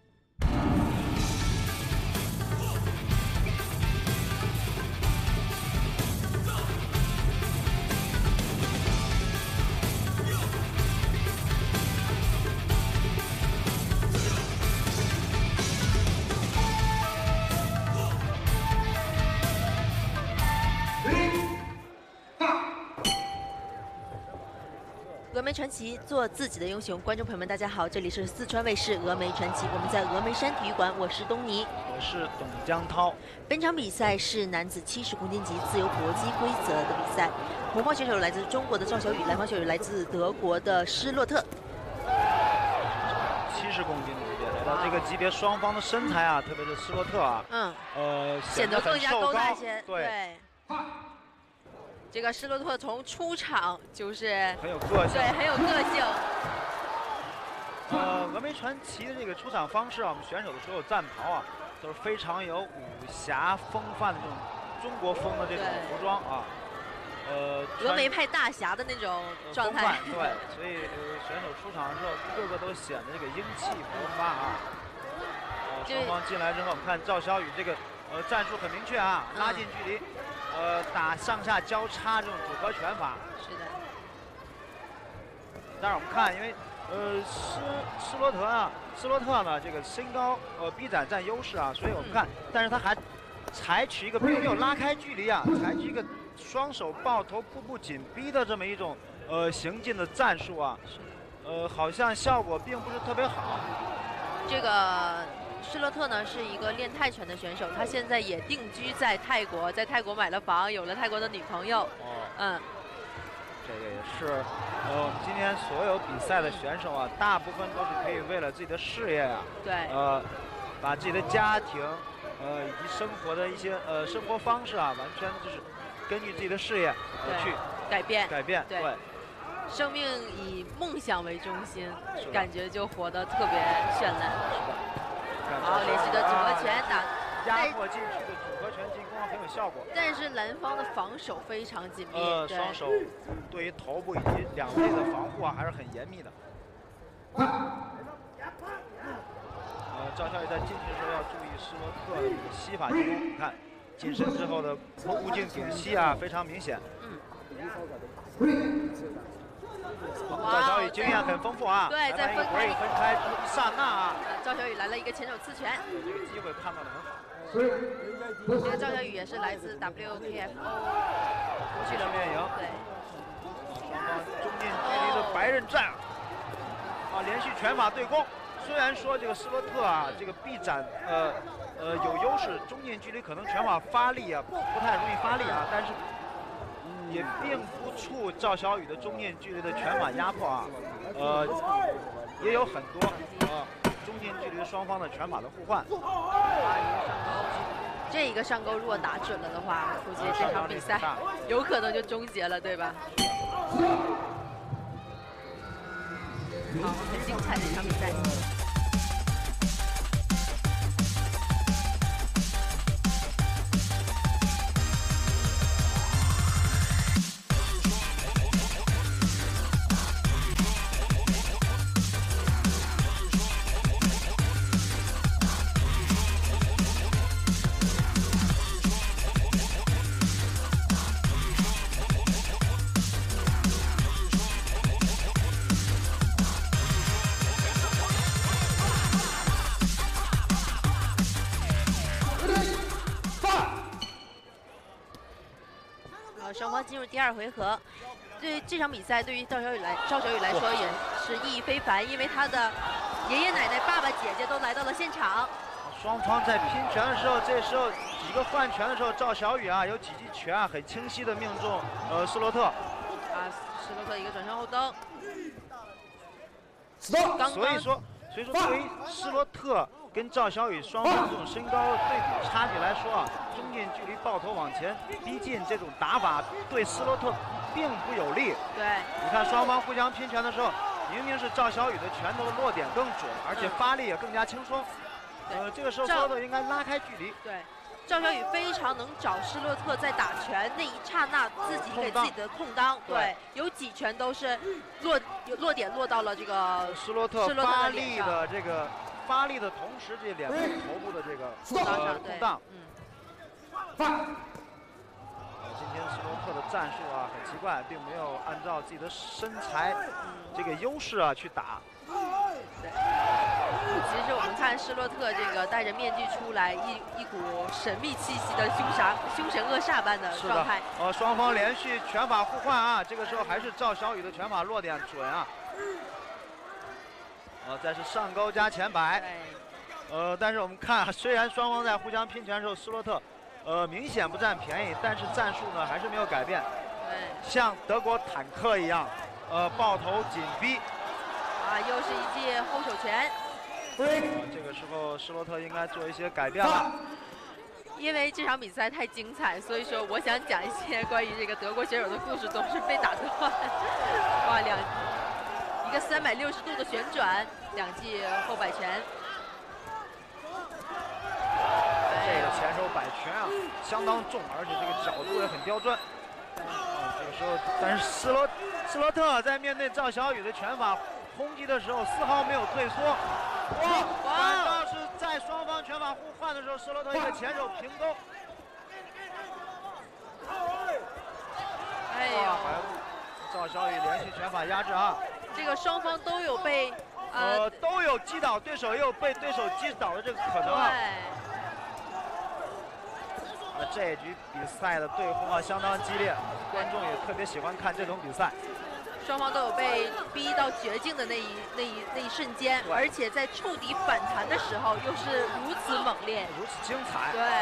峨眉传奇，做自己的英雄。观众朋友们，大家好，这里是四川卫视峨眉传奇，我们在峨眉山体育馆，我是东尼， 我是董江涛。 本场比赛是男子七十公斤级自由搏击规则的比赛，红方选手来自中国的赵小雨，蓝方选手来自德国的施洛特。 七十公斤的级别，来到这个级别，双方的身材啊，特别是施洛特啊， 嗯， 呃， 显得更加高大一些。 对。 对这个施洛特从出场就是很有个性， 对，很有个性。 呃，峨眉传奇的这个出场方式啊，我们选手的所有战袍啊，都是非常有武侠风范的这种中国风的这种服装啊。呃， 峨眉派大侠的那种状态。 对，所以呃，选手出场的时候，个个都显得这个英气勃发啊。呃，双方进来之后，我们看赵小雨这个呃战术很明确啊，拉近距离。呃，打上下交叉这种组合拳法。 是的。 但是我们看，因为呃施施洛特啊，施洛特呢这个身高呃臂展占优势啊，所以我们看，但是他还采取一个并没有拉开距离啊，采取一个双手抱头、步步紧逼的这么一种呃行进的战术啊，呃好像效果并不是特别好。 这个。施洛特呢是一个练泰拳的选手，他现在也定居在泰国，在泰国买了房，有了泰国的女朋友。 哦， 嗯， 这个也是，呃，我们今天所有比赛的选手啊，大部分都是可以为了自己的事业啊， 对， 呃，把自己的家庭，呃，以及生活的一些呃生活方式啊，完全就是根据自己的事业呃去改变改变， 对。 对生命以梦想为中心，感觉就活得特别绚烂。好，连续的组合拳打压迫进去的组合拳进攻很有效果。 但是蓝方的防守非常紧密， 呃，双手对于头部以及两肋的防护啊还是很严密的。呃，赵小雨在进去的时候要注意施洛特的这个膝法进攻，你看近身之后的步进顶膝啊非常明显。 嗯。 赵小雨经验很丰富啊！ 对，在分开分开之一刹那啊， 赵小雨来了一个前手刺拳， 这个机会判断得很好。 这个赵小雨也是来自 W K F O 国际训练营， 对。 双方中近距离的白刃战啊，连续拳法对攻。虽然说这个施洛特啊，这个臂展呃呃有优势，中近距离可能拳法发力啊不不太容易发力啊，但是。也并不触赵小雨的中近距离的拳法压迫啊，呃，也有很多呃中近距离双方的拳法的互换。 这一个上钩如果打准了的话，估计这场比赛有可能就终结了，对吧？好，很精彩的一场比赛。双方进入第二回合，对这场比赛对于赵小雨来赵小雨来说也是意义非凡，因为他的爷爷奶奶、爸爸、姐姐都来到了现场。 双方在拼拳的时候，这时候几个换拳的时候，赵小雨啊有几记拳啊很清晰的命中呃施洛特。 啊，施洛特一个转身后蹬。 刚所以说，所以说对于施洛特跟赵小雨双方这种身高对比差距来说啊，中间距离抱头往前逼近这种打法对施洛特并不有利。 对， 你看双方互相拼拳的时候，明明是赵小雨的拳头的落点更准，而且发力也更加轻松。嗯、呃，这个时候施洛特应该拉开距离。 对。赵小雨非常能找施洛特在打拳那一刹那自己给自己的空当，对，对有几拳都是落落点落到了这个施洛特发力的这个发力的同时，这脸部、头部的这个呃空档， 嗯。 今天施洛特的战术啊很奇怪，并没有按照自己的身材这个优势啊去打。 对，其实我们看施洛特这个戴着面具出来，一一股神秘气息的凶杀、凶神恶煞般的状态。 呃，双方连续拳法互换啊，这个时候还是赵小雨的拳法落点准啊。呃，再是上勾加前摆。呃，但是我们看，虽然双方在互相拼拳的时候，施洛特呃明显不占便宜，但是战术呢还是没有改变。 对， 像德国坦克一样，呃，抱头紧逼。 啊，又是一记后手拳。 对，这个时候施洛特应该做一些改变了。 因为这场比赛太精彩，所以说我想讲一些关于这个德国选手的故事，总是被打断。哇，两一个三百六十度的旋转，两记后摆拳。 这个前手摆拳啊，相当重，而且这个角度也很刁钻。啊，这个时候，但是施罗施洛特在面对赵小雨的拳法攻击的时候，丝毫没有退缩。哇！反倒是在双方拳法互换的时候，施洛特一个前手平勾。 哎呦！ 赵小雨连续拳法压制啊！ 这个双方都有被呃, 呃都有击倒对手，也有被对手击倒的这个可能啊。啊，这一局比赛的对轰啊相当激烈，观众也特别喜欢看这种比赛。 双方都有被逼到绝境的那一那一那一瞬间，而且在触底反弹的时候又是如此猛烈， 如此精彩。 对，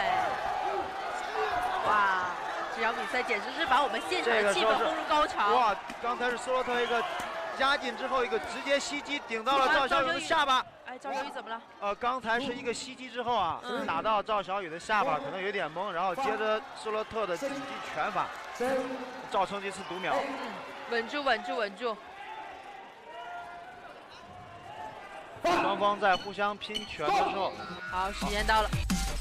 哇，这场比赛简直是把我们现场的气氛轰入高潮。 哇，刚才是施洛特一个压紧之后一个直接袭击顶到了赵小雨的下巴。 哎，赵小雨怎么了？ 呃，刚才是一个袭击之后啊，嗯、打到赵小雨的下巴，可能有点懵，然后接着施洛特的紧急拳法，造成这次读秒。 稳住，稳住，稳住！ 双方在互相拼拳的时候， 好，时间到了。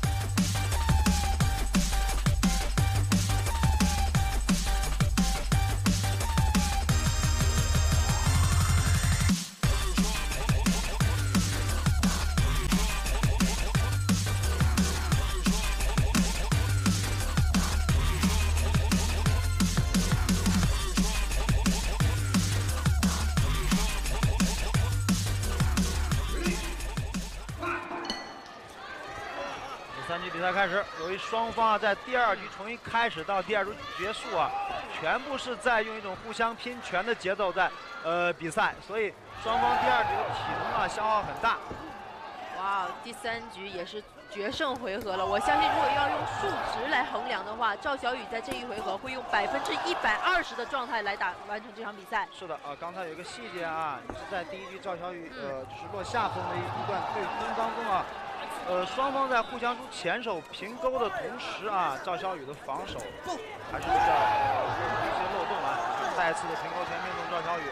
三局比赛开始，由于双方啊在第二局重新开始到第二局结束啊，全部是在用一种互相拼拳的节奏在呃比赛，所以双方第二局的体能啊消耗很大。 哇，第三局也是决胜回合了。我相信，如果要用数值来衡量的话，赵小雨在这一回合会用百分之一百二十的状态来打完成这场比赛。 是的啊，刚才有一个细节啊，是在第一局赵小雨呃就是落下风的一一段对攻当中啊。呃，双方在互相出前手平勾的同时啊，赵小雨的防守还是比较呃有一些漏洞啊。再次的平勾拳命中赵小雨，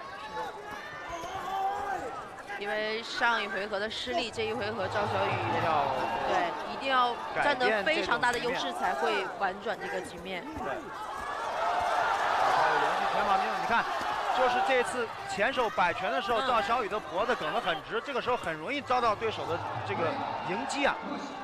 因为上一回合的失利，这一回合赵小雨要对一定要占得非常大的优势才会婉转这个局面。 对，赵小雨连续拳法命中，你看。就是这次前手摆拳的时候，嗯、赵小雨的脖子梗得很直，这个时候很容易遭到对手的这个迎击啊。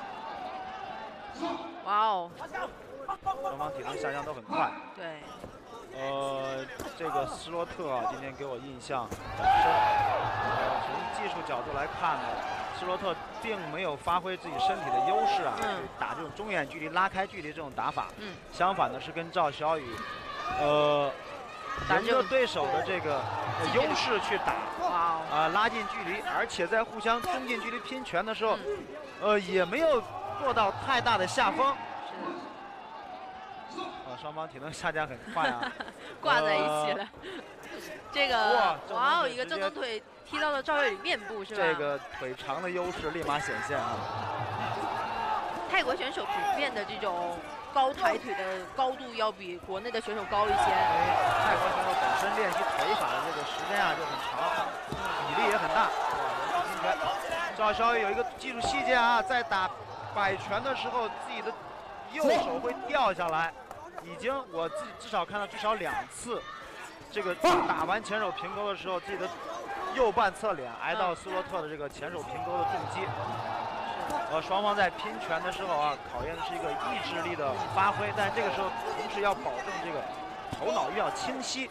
哇哦！ 双方体能下降都很快。 对。 呃，这个施洛特啊，今天给我印象很深。呃，从技术角度来看呢，施洛特并没有发挥自己身体的优势啊，嗯、打这种中远距离、拉开距离这种打法。嗯。相反的是跟赵小雨，呃。沿着对手的这个优势去打，啊、呃，拉近距离，而且在互相中近距离拼拳的时候，呃，也没有做到太大的下风。 啊，双方体能下降很快啊， 挂在一起了。呃、这个哇， 哇哦，一个正蹬腿踢到了赵小雨面部是吧？ 这个腿长的优势立马显现啊！ 泰国选手普遍的这种高抬腿的高度要比国内的选手高一些。 泰国选手本身练习腿法的这个时间啊就很长，比例也很大。赵小雨有一个技术细节啊，在打摆拳的时候，自己的右手会掉下来，已经我自己至少看到至少两次，这个打完前手平勾的时候，自己的右半侧脸挨到斯洛特的这个前手平勾的重击。呃，双方在拼拳的时候啊，考验的是一个意志力的发挥，但这个时候同时要保证这个头脑比较清晰。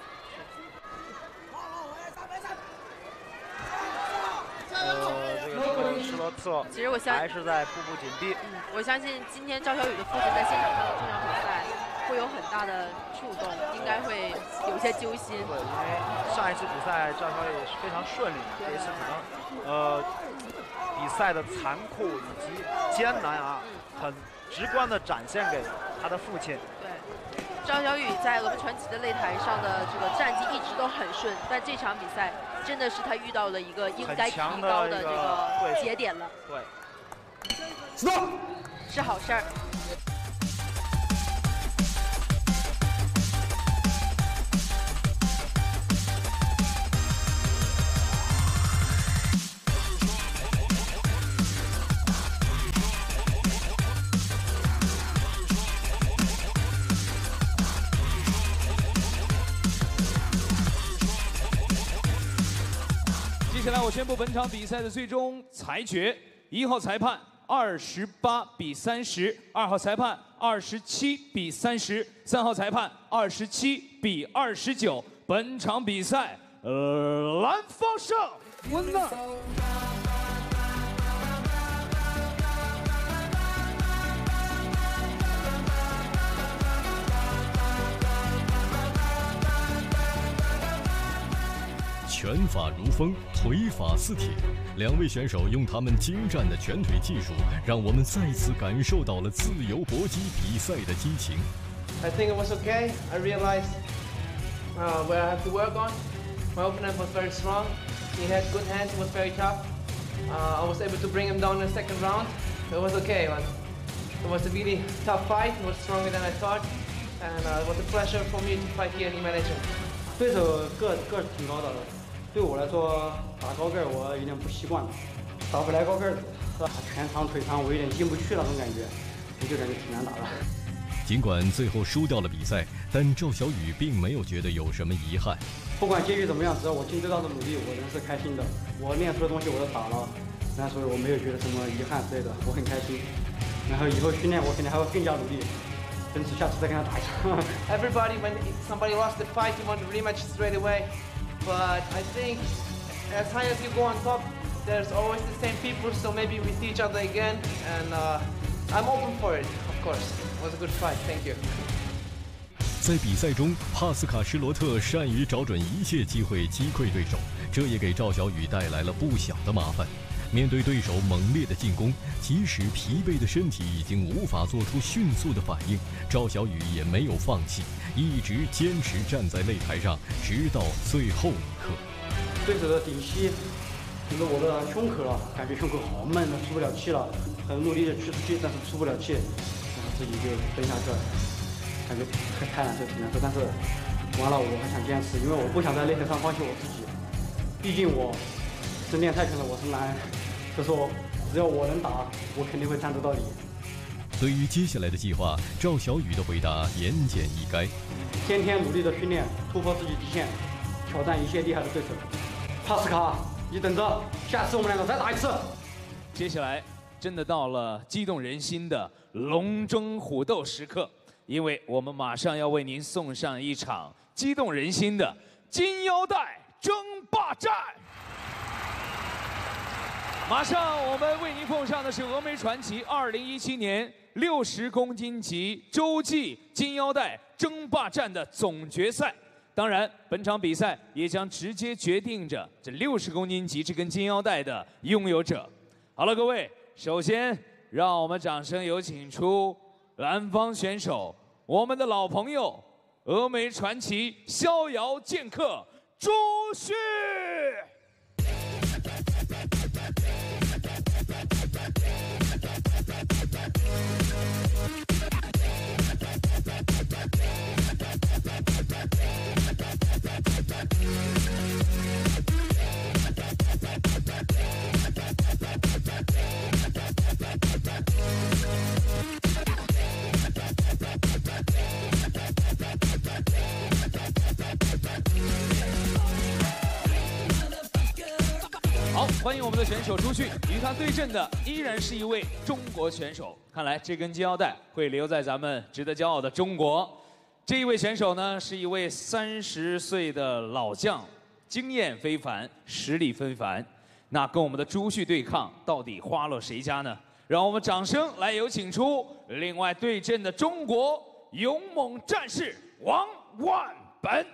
呃，这个施罗特其实我相还是在步步紧逼。 嗯，我相信今天赵小雨的父亲在现场看到这场比赛，会有很大的触动，应该会有些揪心。 对，因为上一次比赛赵小雨也是非常顺利，这一次可能呃比赛的残酷以及艰难啊，很直观的展现给他的父亲。 对。赵小雨在峨眉传奇的擂台上的这个战绩一直都很顺，但这场比赛真的是他遇到了一个应该提高的这个节点了。 对， 是好事儿。 接下来我宣布本场比赛的最终裁决：一号裁判二十八比三十，二号裁判二十七比三十，三号裁判二十七比二十九。本场比赛，呃，蓝方胜。Winner。 拳法如风，腿法似铁，两位选手用他们精湛的拳腿技术，让我们再次感受到了自由搏击比赛的激情。 I think it was okay. I realized uh, where I have to work on. My opponent was very strong. He had good hands. He was very tough. Uh, I was able to bring him down in the second round. It was okay, man. It was a really tough fight. It was stronger than I thought, and uh, it was a pleasure for me to fight here in Imanager. 对手个个儿挺高的。对我来说，打高个儿我有点不习惯，打不来高个儿，打拳长腿长，我有点进不去那种感觉，我就感觉挺难打的。 尽管最后输掉了比赛，但赵小雨并没有觉得有什么遗憾。 不管结局怎么样，只要我尽最大的努力，我人是开心的。我练出的东西我都打了，那所以我没有觉得什么遗憾之类的，我很开心。然后以后训练我肯定还会更加努力。 Everybody, when somebody lost the fight, you want to rematch straight away. But I think as high as you go on top, there's always the same people, so maybe we see each other again. And uh, I'm open for it, of course. It was a good fight. Thank you. 在比赛中，帕斯卡施罗特善于找准一切机会击溃对手，这也给赵小雨带来了不小的麻烦。 面对对手猛烈的进攻，即使疲惫的身体已经无法做出迅速的反应，赵小雨也没有放弃，一直坚持站在擂台上，直到最后一刻。 对手的顶膝顶着我的胸口了，感觉胸口好闷了，出不了气了，很努力的去出去，但是出不了气，然后自己就蹲下去了，感觉太太难受，挺难受。但是完了，我还想坚持，因为我不想在擂台上放弃我自己，毕竟我是练泰拳的，我是男人。 就说只要我能打，我肯定会战斗到底。 对于接下来的计划，赵小雨的回答言简意赅： 天天努力的训练，突破自己极限，挑战一切厉害的对手。帕斯卡，你等着，下次我们两个再打一次。 接下来真的到了激动人心的龙争虎斗时刻，因为我们马上要为您送上一场激动人心的金腰带争霸战。 马上，我们为您奉上的是峨眉传奇二零一七年六十公斤级洲际金腰带争霸战的总决赛。当然，本场比赛也将直接决定着这六十公斤级这根金腰带的拥有者。好了，各位，首先让我们掌声有请出蓝方选手我们的老朋友，峨眉传奇逍遥剑客朱旭。好，欢迎我们的选手朱旭，与他对阵的依然是一位中国选手。看来这根金腰带会留在咱们值得骄傲的中国。这一位选手呢，是一位三十岁的老将，经验非凡，实力非凡。那跟我们的朱旭对抗，到底花落谁家呢？让我们掌声来有请出另外对阵的中国勇猛战士王万本。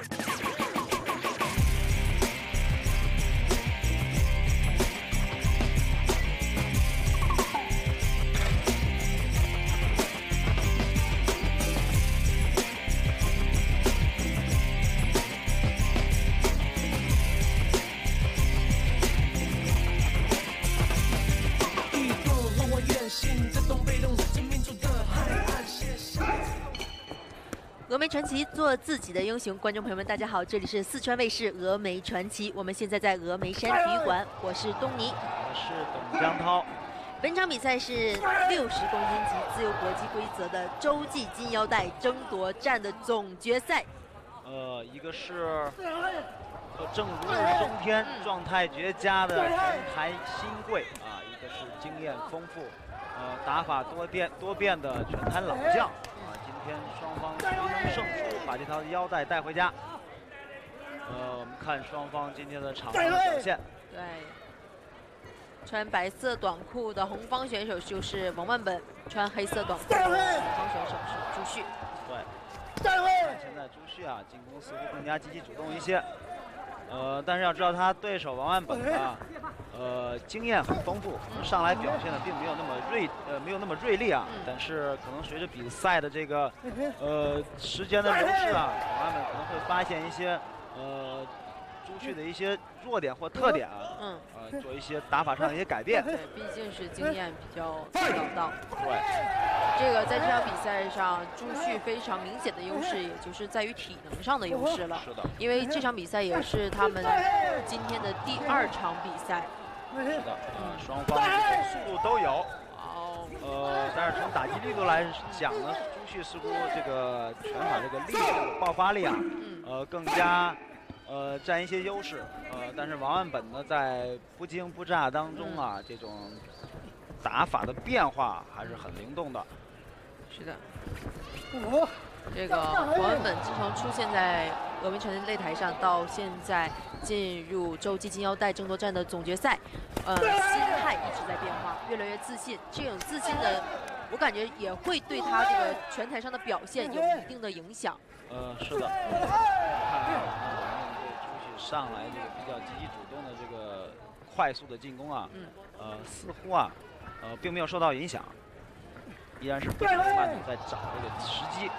峨眉传奇做自己的英雄，观众朋友们，大家好，这里是四川卫视峨眉传奇，我们现在在峨眉山体育馆，我是东尼， 我是董江涛。 本场比赛是六十公斤级自由搏击规则的洲际金腰带争夺战的总决赛。 呃，一个是正如中天、状态绝佳的全台新贵啊，一个是经验丰富、呃打法多变多变的全台老将啊。今天双方谁能胜出，把这条腰带带回家？呃，我们看双方今天的场上表现。 对，穿白色短裤的红方选手就是王万本，穿黑色短裤的红方选手是朱旭。 对。现在朱旭啊，进攻似乎更加积极主动一些。呃，但是要知道他对手王万本啊，呃，经验很丰富，上来表现的并没有那么锐，呃，没有那么锐利啊。但是可能随着比赛的这个呃时间的流逝啊，王万本可能会发现一些呃朱旭的一些弱点或特点啊， 嗯， 呃，做一些打法上的一些改变。 对，毕竟是经验比较老道。 对。 这个在这场比赛上，朱旭非常明显的优势，也就是在于体能上的优势了。 是的。 因为这场比赛也是他们今天的第二场比赛。 是的，呃，双方速度都有。 哦。 呃，但是从打击力度来讲呢，朱旭似乎这个拳法这个力度、爆发力啊，呃，更加呃占一些优势。呃，但是王万本呢，在不惊不乍当中啊，这种打法的变化还是很灵动的。 是的，这个王万本自从出现在峨眉传奇擂台上，到现在进入洲际金腰带争夺战的总决赛，呃，心态一直在变化，越来越自信。这种自信的，我感觉也会对他这个拳台上的表现有一定的影响。 呃，是的。看啊，面对朱旭上来这个比较积极主动的这个快速的进攻啊， 嗯， 呃，似乎啊，呃，并没有受到影响。依然是不停不慢的在找这个时机。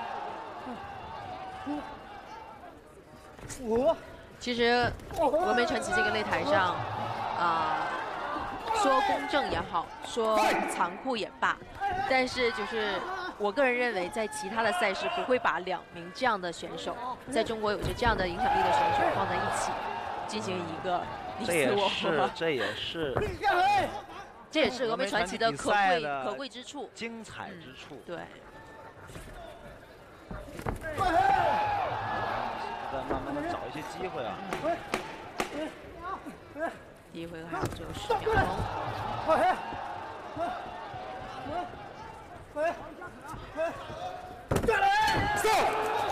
其实峨眉传奇这个擂台上，啊、呃，说公正也好，说残酷也罢，但是就是我个人认为，在其他的赛事不会把两名这样的选手，在中国有着这样的影响力的选手放在一起，进行一个你死我活。 这也是，这也是。 这也是峨眉传奇的可贵可贵之处， 精彩之处。 嗯、对。 在慢慢的找一些机会啊。 第一回合还有只有十秒钟。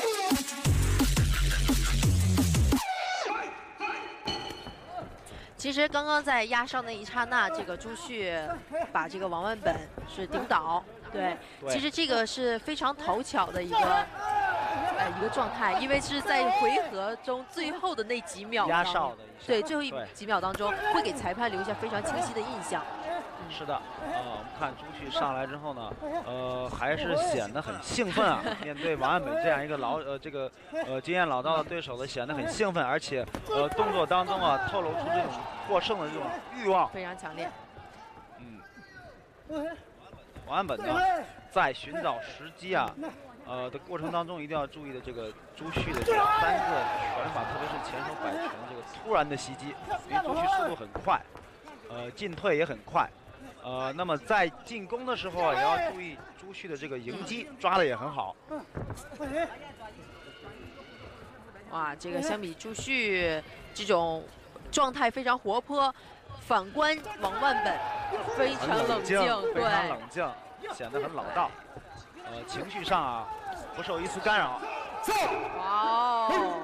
其实刚刚在压上那一刹那，这个朱旭把这个王万本是顶倒。对， 对其实这个是非常讨巧的一个呃一个状态，因为是在回合中最后的那几秒压哨的一下， 对，最后一对几秒当中会给裁判留下非常清晰的印象。 是的，呃，我们看朱旭上来之后呢，呃，还是显得很兴奋啊。面对王万本这样一个老呃这个呃经验老道的对手呢，显得很兴奋，而且呃动作当中啊透露出这种获胜的这种欲望， 非常强烈。 嗯，王万本呢在寻找时机啊。呃的过程当中，一定要注意的这个朱旭的这三个拳法，特别是前手摆拳这个突然的袭击，因为朱旭速度很快，呃进退也很快。呃，那么在进攻的时候也要注意朱旭的这个迎击抓的也很好。 哇，这个相比朱旭这种状态非常活泼，反观王万本非常冷静， 非常对， 冷静，显得很老道。呃，情绪上啊不受一丝干扰。 哇哦，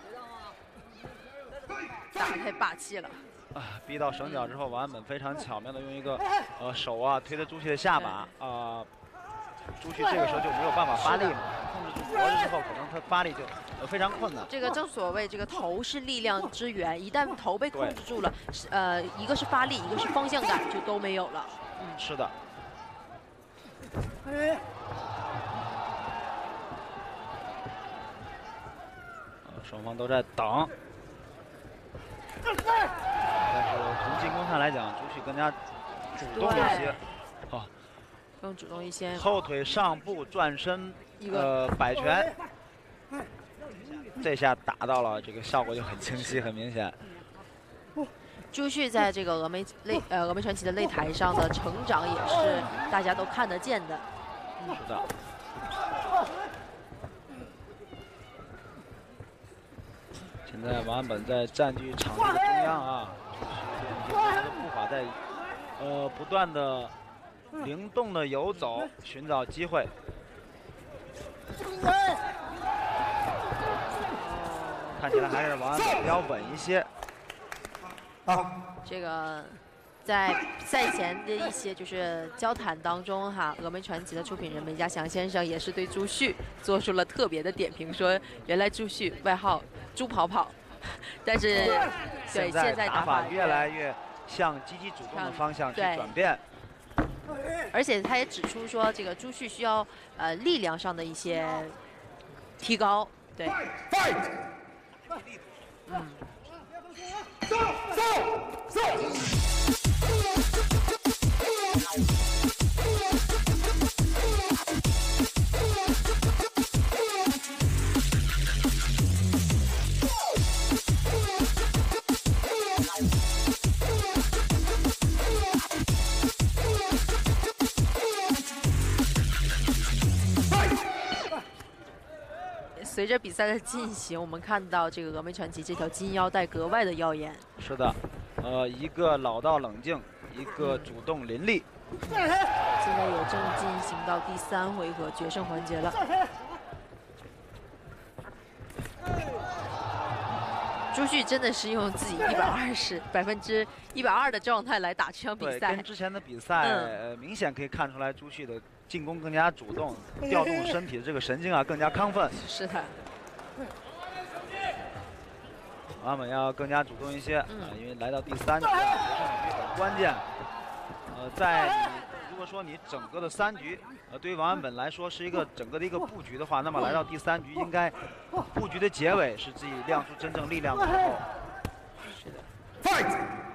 打得太霸气了。 啊，逼到绳脚之后，王万本非常巧妙的用一个呃手啊推着朱旭的下巴啊、呃，朱旭这个时候就没有办法发力嘛，控制住脖子之后，可能他发力就呃非常困难。 这个正所谓这个头是力量之源，一旦头被控制住了，呃，一个是发力，一个是方向感，就都没有了。 嗯，是的。双方都在等，但是从进攻上来讲，朱旭更加主动一些，哦， 更主动一些。 后腿上步转身，呃，摆拳，这下打到了，这个效果就很清晰，很明显。 朱旭在这个峨眉擂呃峨眉传奇的擂台上的成长也是大家都看得见的。 嗯、是的。现在王万本在占据场地的中央啊，他的步伐在呃不断的灵动的游走，寻找机会。看起来还是王万本比较稳一些。 这个在赛前的一些就是交谈当中哈，峨眉传奇的出品人梅家祥先生也是对朱旭做出了特别的点评，说原来朱旭外号猪跑跑，但是对现在打法越来越向积极主动的方向去转变。 而且他也指出说，这个朱旭需要呃力量上的一些提高，对。嗯。走走走！随着比赛的进行，我们看到这个峨眉传奇这条金腰带格外的耀眼。 是的，呃，一个老道冷静，一个主动凌厉。 现在也正进行到第三回合决胜环节了。朱旭真的是用自己一百二十百分之一百二的状态来打这场比赛。 对，跟之前的比赛、嗯呃、明显可以看出来，朱旭的进攻更加主动，调动身体的这个神经啊更加亢奋。 是的。 王万本要更加主动一些，嗯、呃，因为来到第三局，决胜局很关键。呃，在你如果说你整个的三局，呃，对于王万本来说是一个整个的一个布局的话，那么来到第三局，应该布局的结尾是自己亮出真正力量的时候。 是的。 Fight！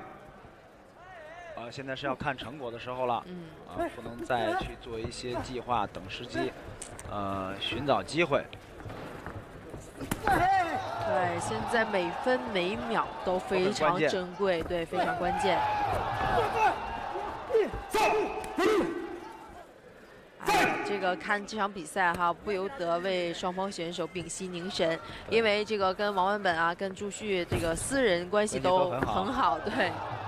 呃，现在是要看成果的时候了，嗯，啊、呃，不能再去做一些计划，等时机，呃，寻找机会。 对，现在每分每秒都非常珍贵，对，非常关键。哎，这个看这场比赛哈，不由得为双方选手屏息凝神，因为这个跟王万本啊，跟朱旭这个私人关系都很好，很好对。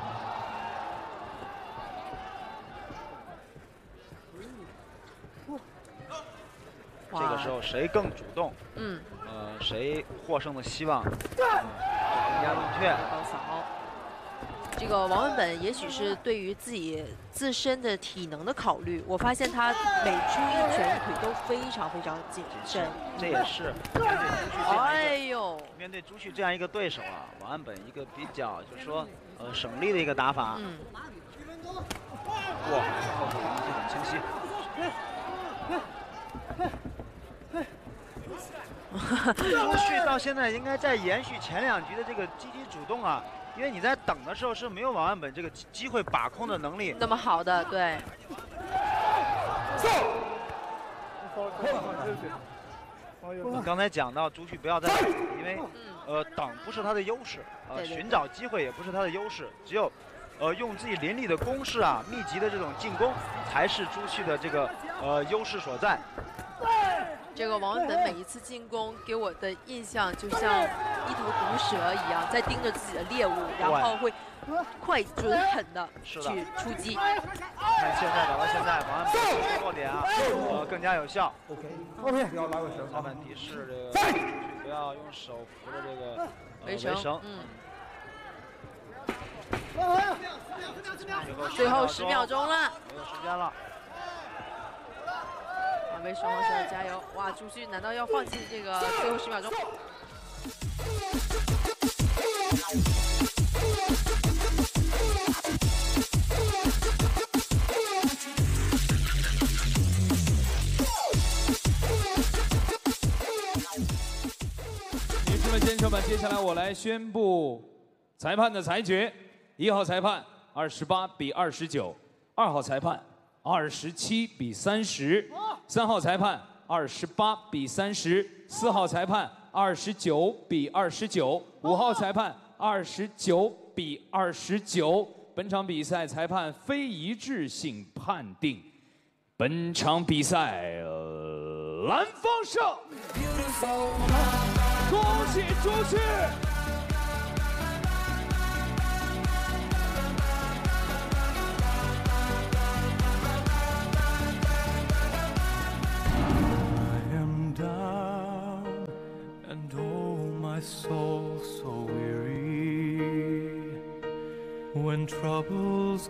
这个时候谁更主动？嗯，呃，谁获胜的希望、嗯、更加明确。 高扫。 这个王文本也许是对于自己自身的体能的考虑，我发现他每出一拳一腿都非常非常谨慎。 这也是面对朱旭这样哎一个， 呦， 面对朱旭这样一个对手啊，王文本一个比较就是说呃省力的一个打法。 嗯。 哇，后手一记很清晰。朱旭到现在应该在延续前两局的这个积极主动啊，因为你在等的时候是没有王文本这个机会把控的能力那么好的，对。 我刚才讲到朱旭不要再等，因为呃等不是他的优势，呃寻找机会也不是他的优势，只有呃用自己凌厉的攻势啊，密集的这种进攻才是朱旭的这个呃优势所在。 这个王文本每一次进攻给我的印象就像一头毒蛇一样，在盯着自己的猎物，然后会快准狠的去出击。 看现在打到现在，王文本落点啊，呃更加有效。 OK OK， 不要拉尾绳。 裁判提示这个不要用手扶着这个围绳。 围绳。 嗯。最后十秒钟了， 没有时间了。 啊，为双黄选手加油！哇，朱旭难道要放弃这个最后十秒钟？ 女士们、先生们，接下来我来宣布裁判的裁决：一号裁判二十八比二十九，二号裁判二十七比三十，三号裁判二十八比三十，四号裁判二十九比二十九，五号裁判二十九比二十九。本场比赛裁判非一致性判定，本场比赛、呃、蓝方胜。恭喜朱旭！ My soul so weary when troubles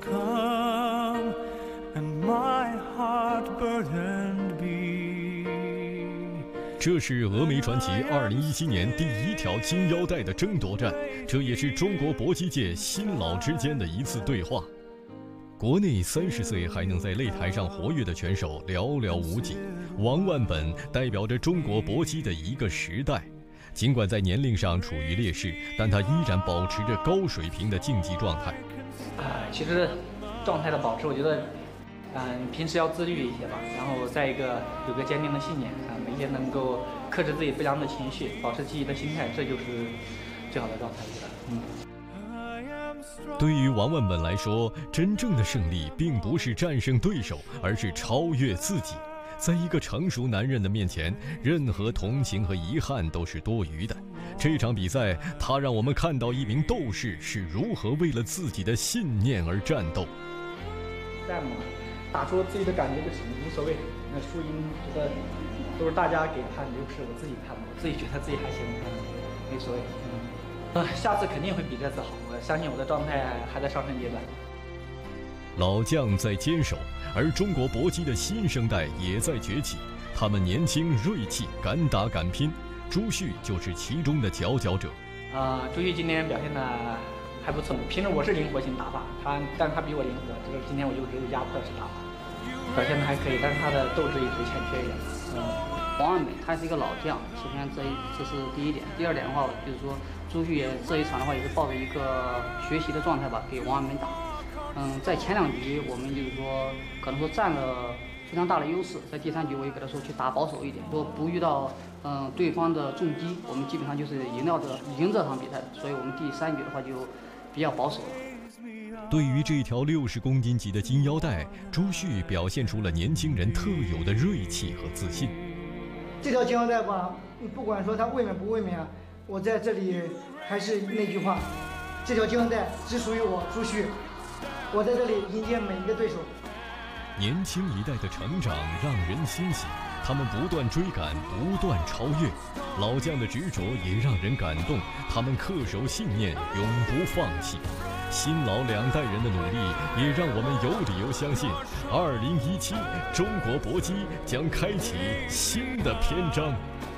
come and my heart burdened be。 这是峨眉传奇二零一七年第一条金腰带的争夺战，这也是中国搏击界新老之间的一次对话。国内三十岁还能在擂台上活跃的拳手寥寥无几，王万本代表着中国搏击的一个时代。 尽管在年龄上处于劣势，但他依然保持着高水平的竞技状态。 啊、呃，其实状态的保持，我觉得，嗯、呃，平时要自律一些吧，然后再一个有个坚定的信念啊、呃，每天能够克制自己不良的情绪，保持积极的心态，这就是最好的状态。我觉得， 嗯。对于王万本来说，真正的胜利并不是战胜对手，而是超越自己。 在一个成熟男人的面前，任何同情和遗憾都是多余的。这场比赛，他让我们看到一名斗士是如何为了自己的信念而战斗。 比赛嘛，打出自己的感觉就行，无所谓。那输赢这个都是大家给判的，又不是我自己判的。我自己觉得自己还行，没所谓。嗯，啊，下次肯定会比这次好。我相信我的状态还在上升阶段。 老将在坚守，而中国搏击的新生代也在崛起。他们年轻锐气，敢打敢拼。朱旭就是其中的佼佼者。 啊、呃，朱旭今天表现的还不错。平时我是灵活性打法，他但他比我灵活，这个今天我就只有压迫式打法，表现的还可以，但是他的斗志一直欠缺一点。嗯， 王万美他是一个老将，首先这一这是第一点。第二点的话，就是说朱旭也这一场的话也是抱着一个学习的状态吧，给王万美打。 嗯，在前两局我们就是说可能说占了非常大的优势，在第三局我也给他说去打保守一点，说不遇到嗯对方的重击，我们基本上就是赢掉这赢这场比赛，所以我们第三局的话就比较保守了。 对于这条六十公斤级的金腰带，朱旭表现出了年轻人特有的锐气和自信。 这条金腰带吧，不管说它卫冕不卫冕，我在这里还是那句话，这条金腰带只属于我朱旭。 我在这里迎接每一个对手。 年轻一代的成长让人欣喜，他们不断追赶，不断超越。老将的执着也让人感动，他们恪守信念，永不放弃。 新老两代人的努力，也让我们有理由相信，二零一七中国搏击将开启新的篇章。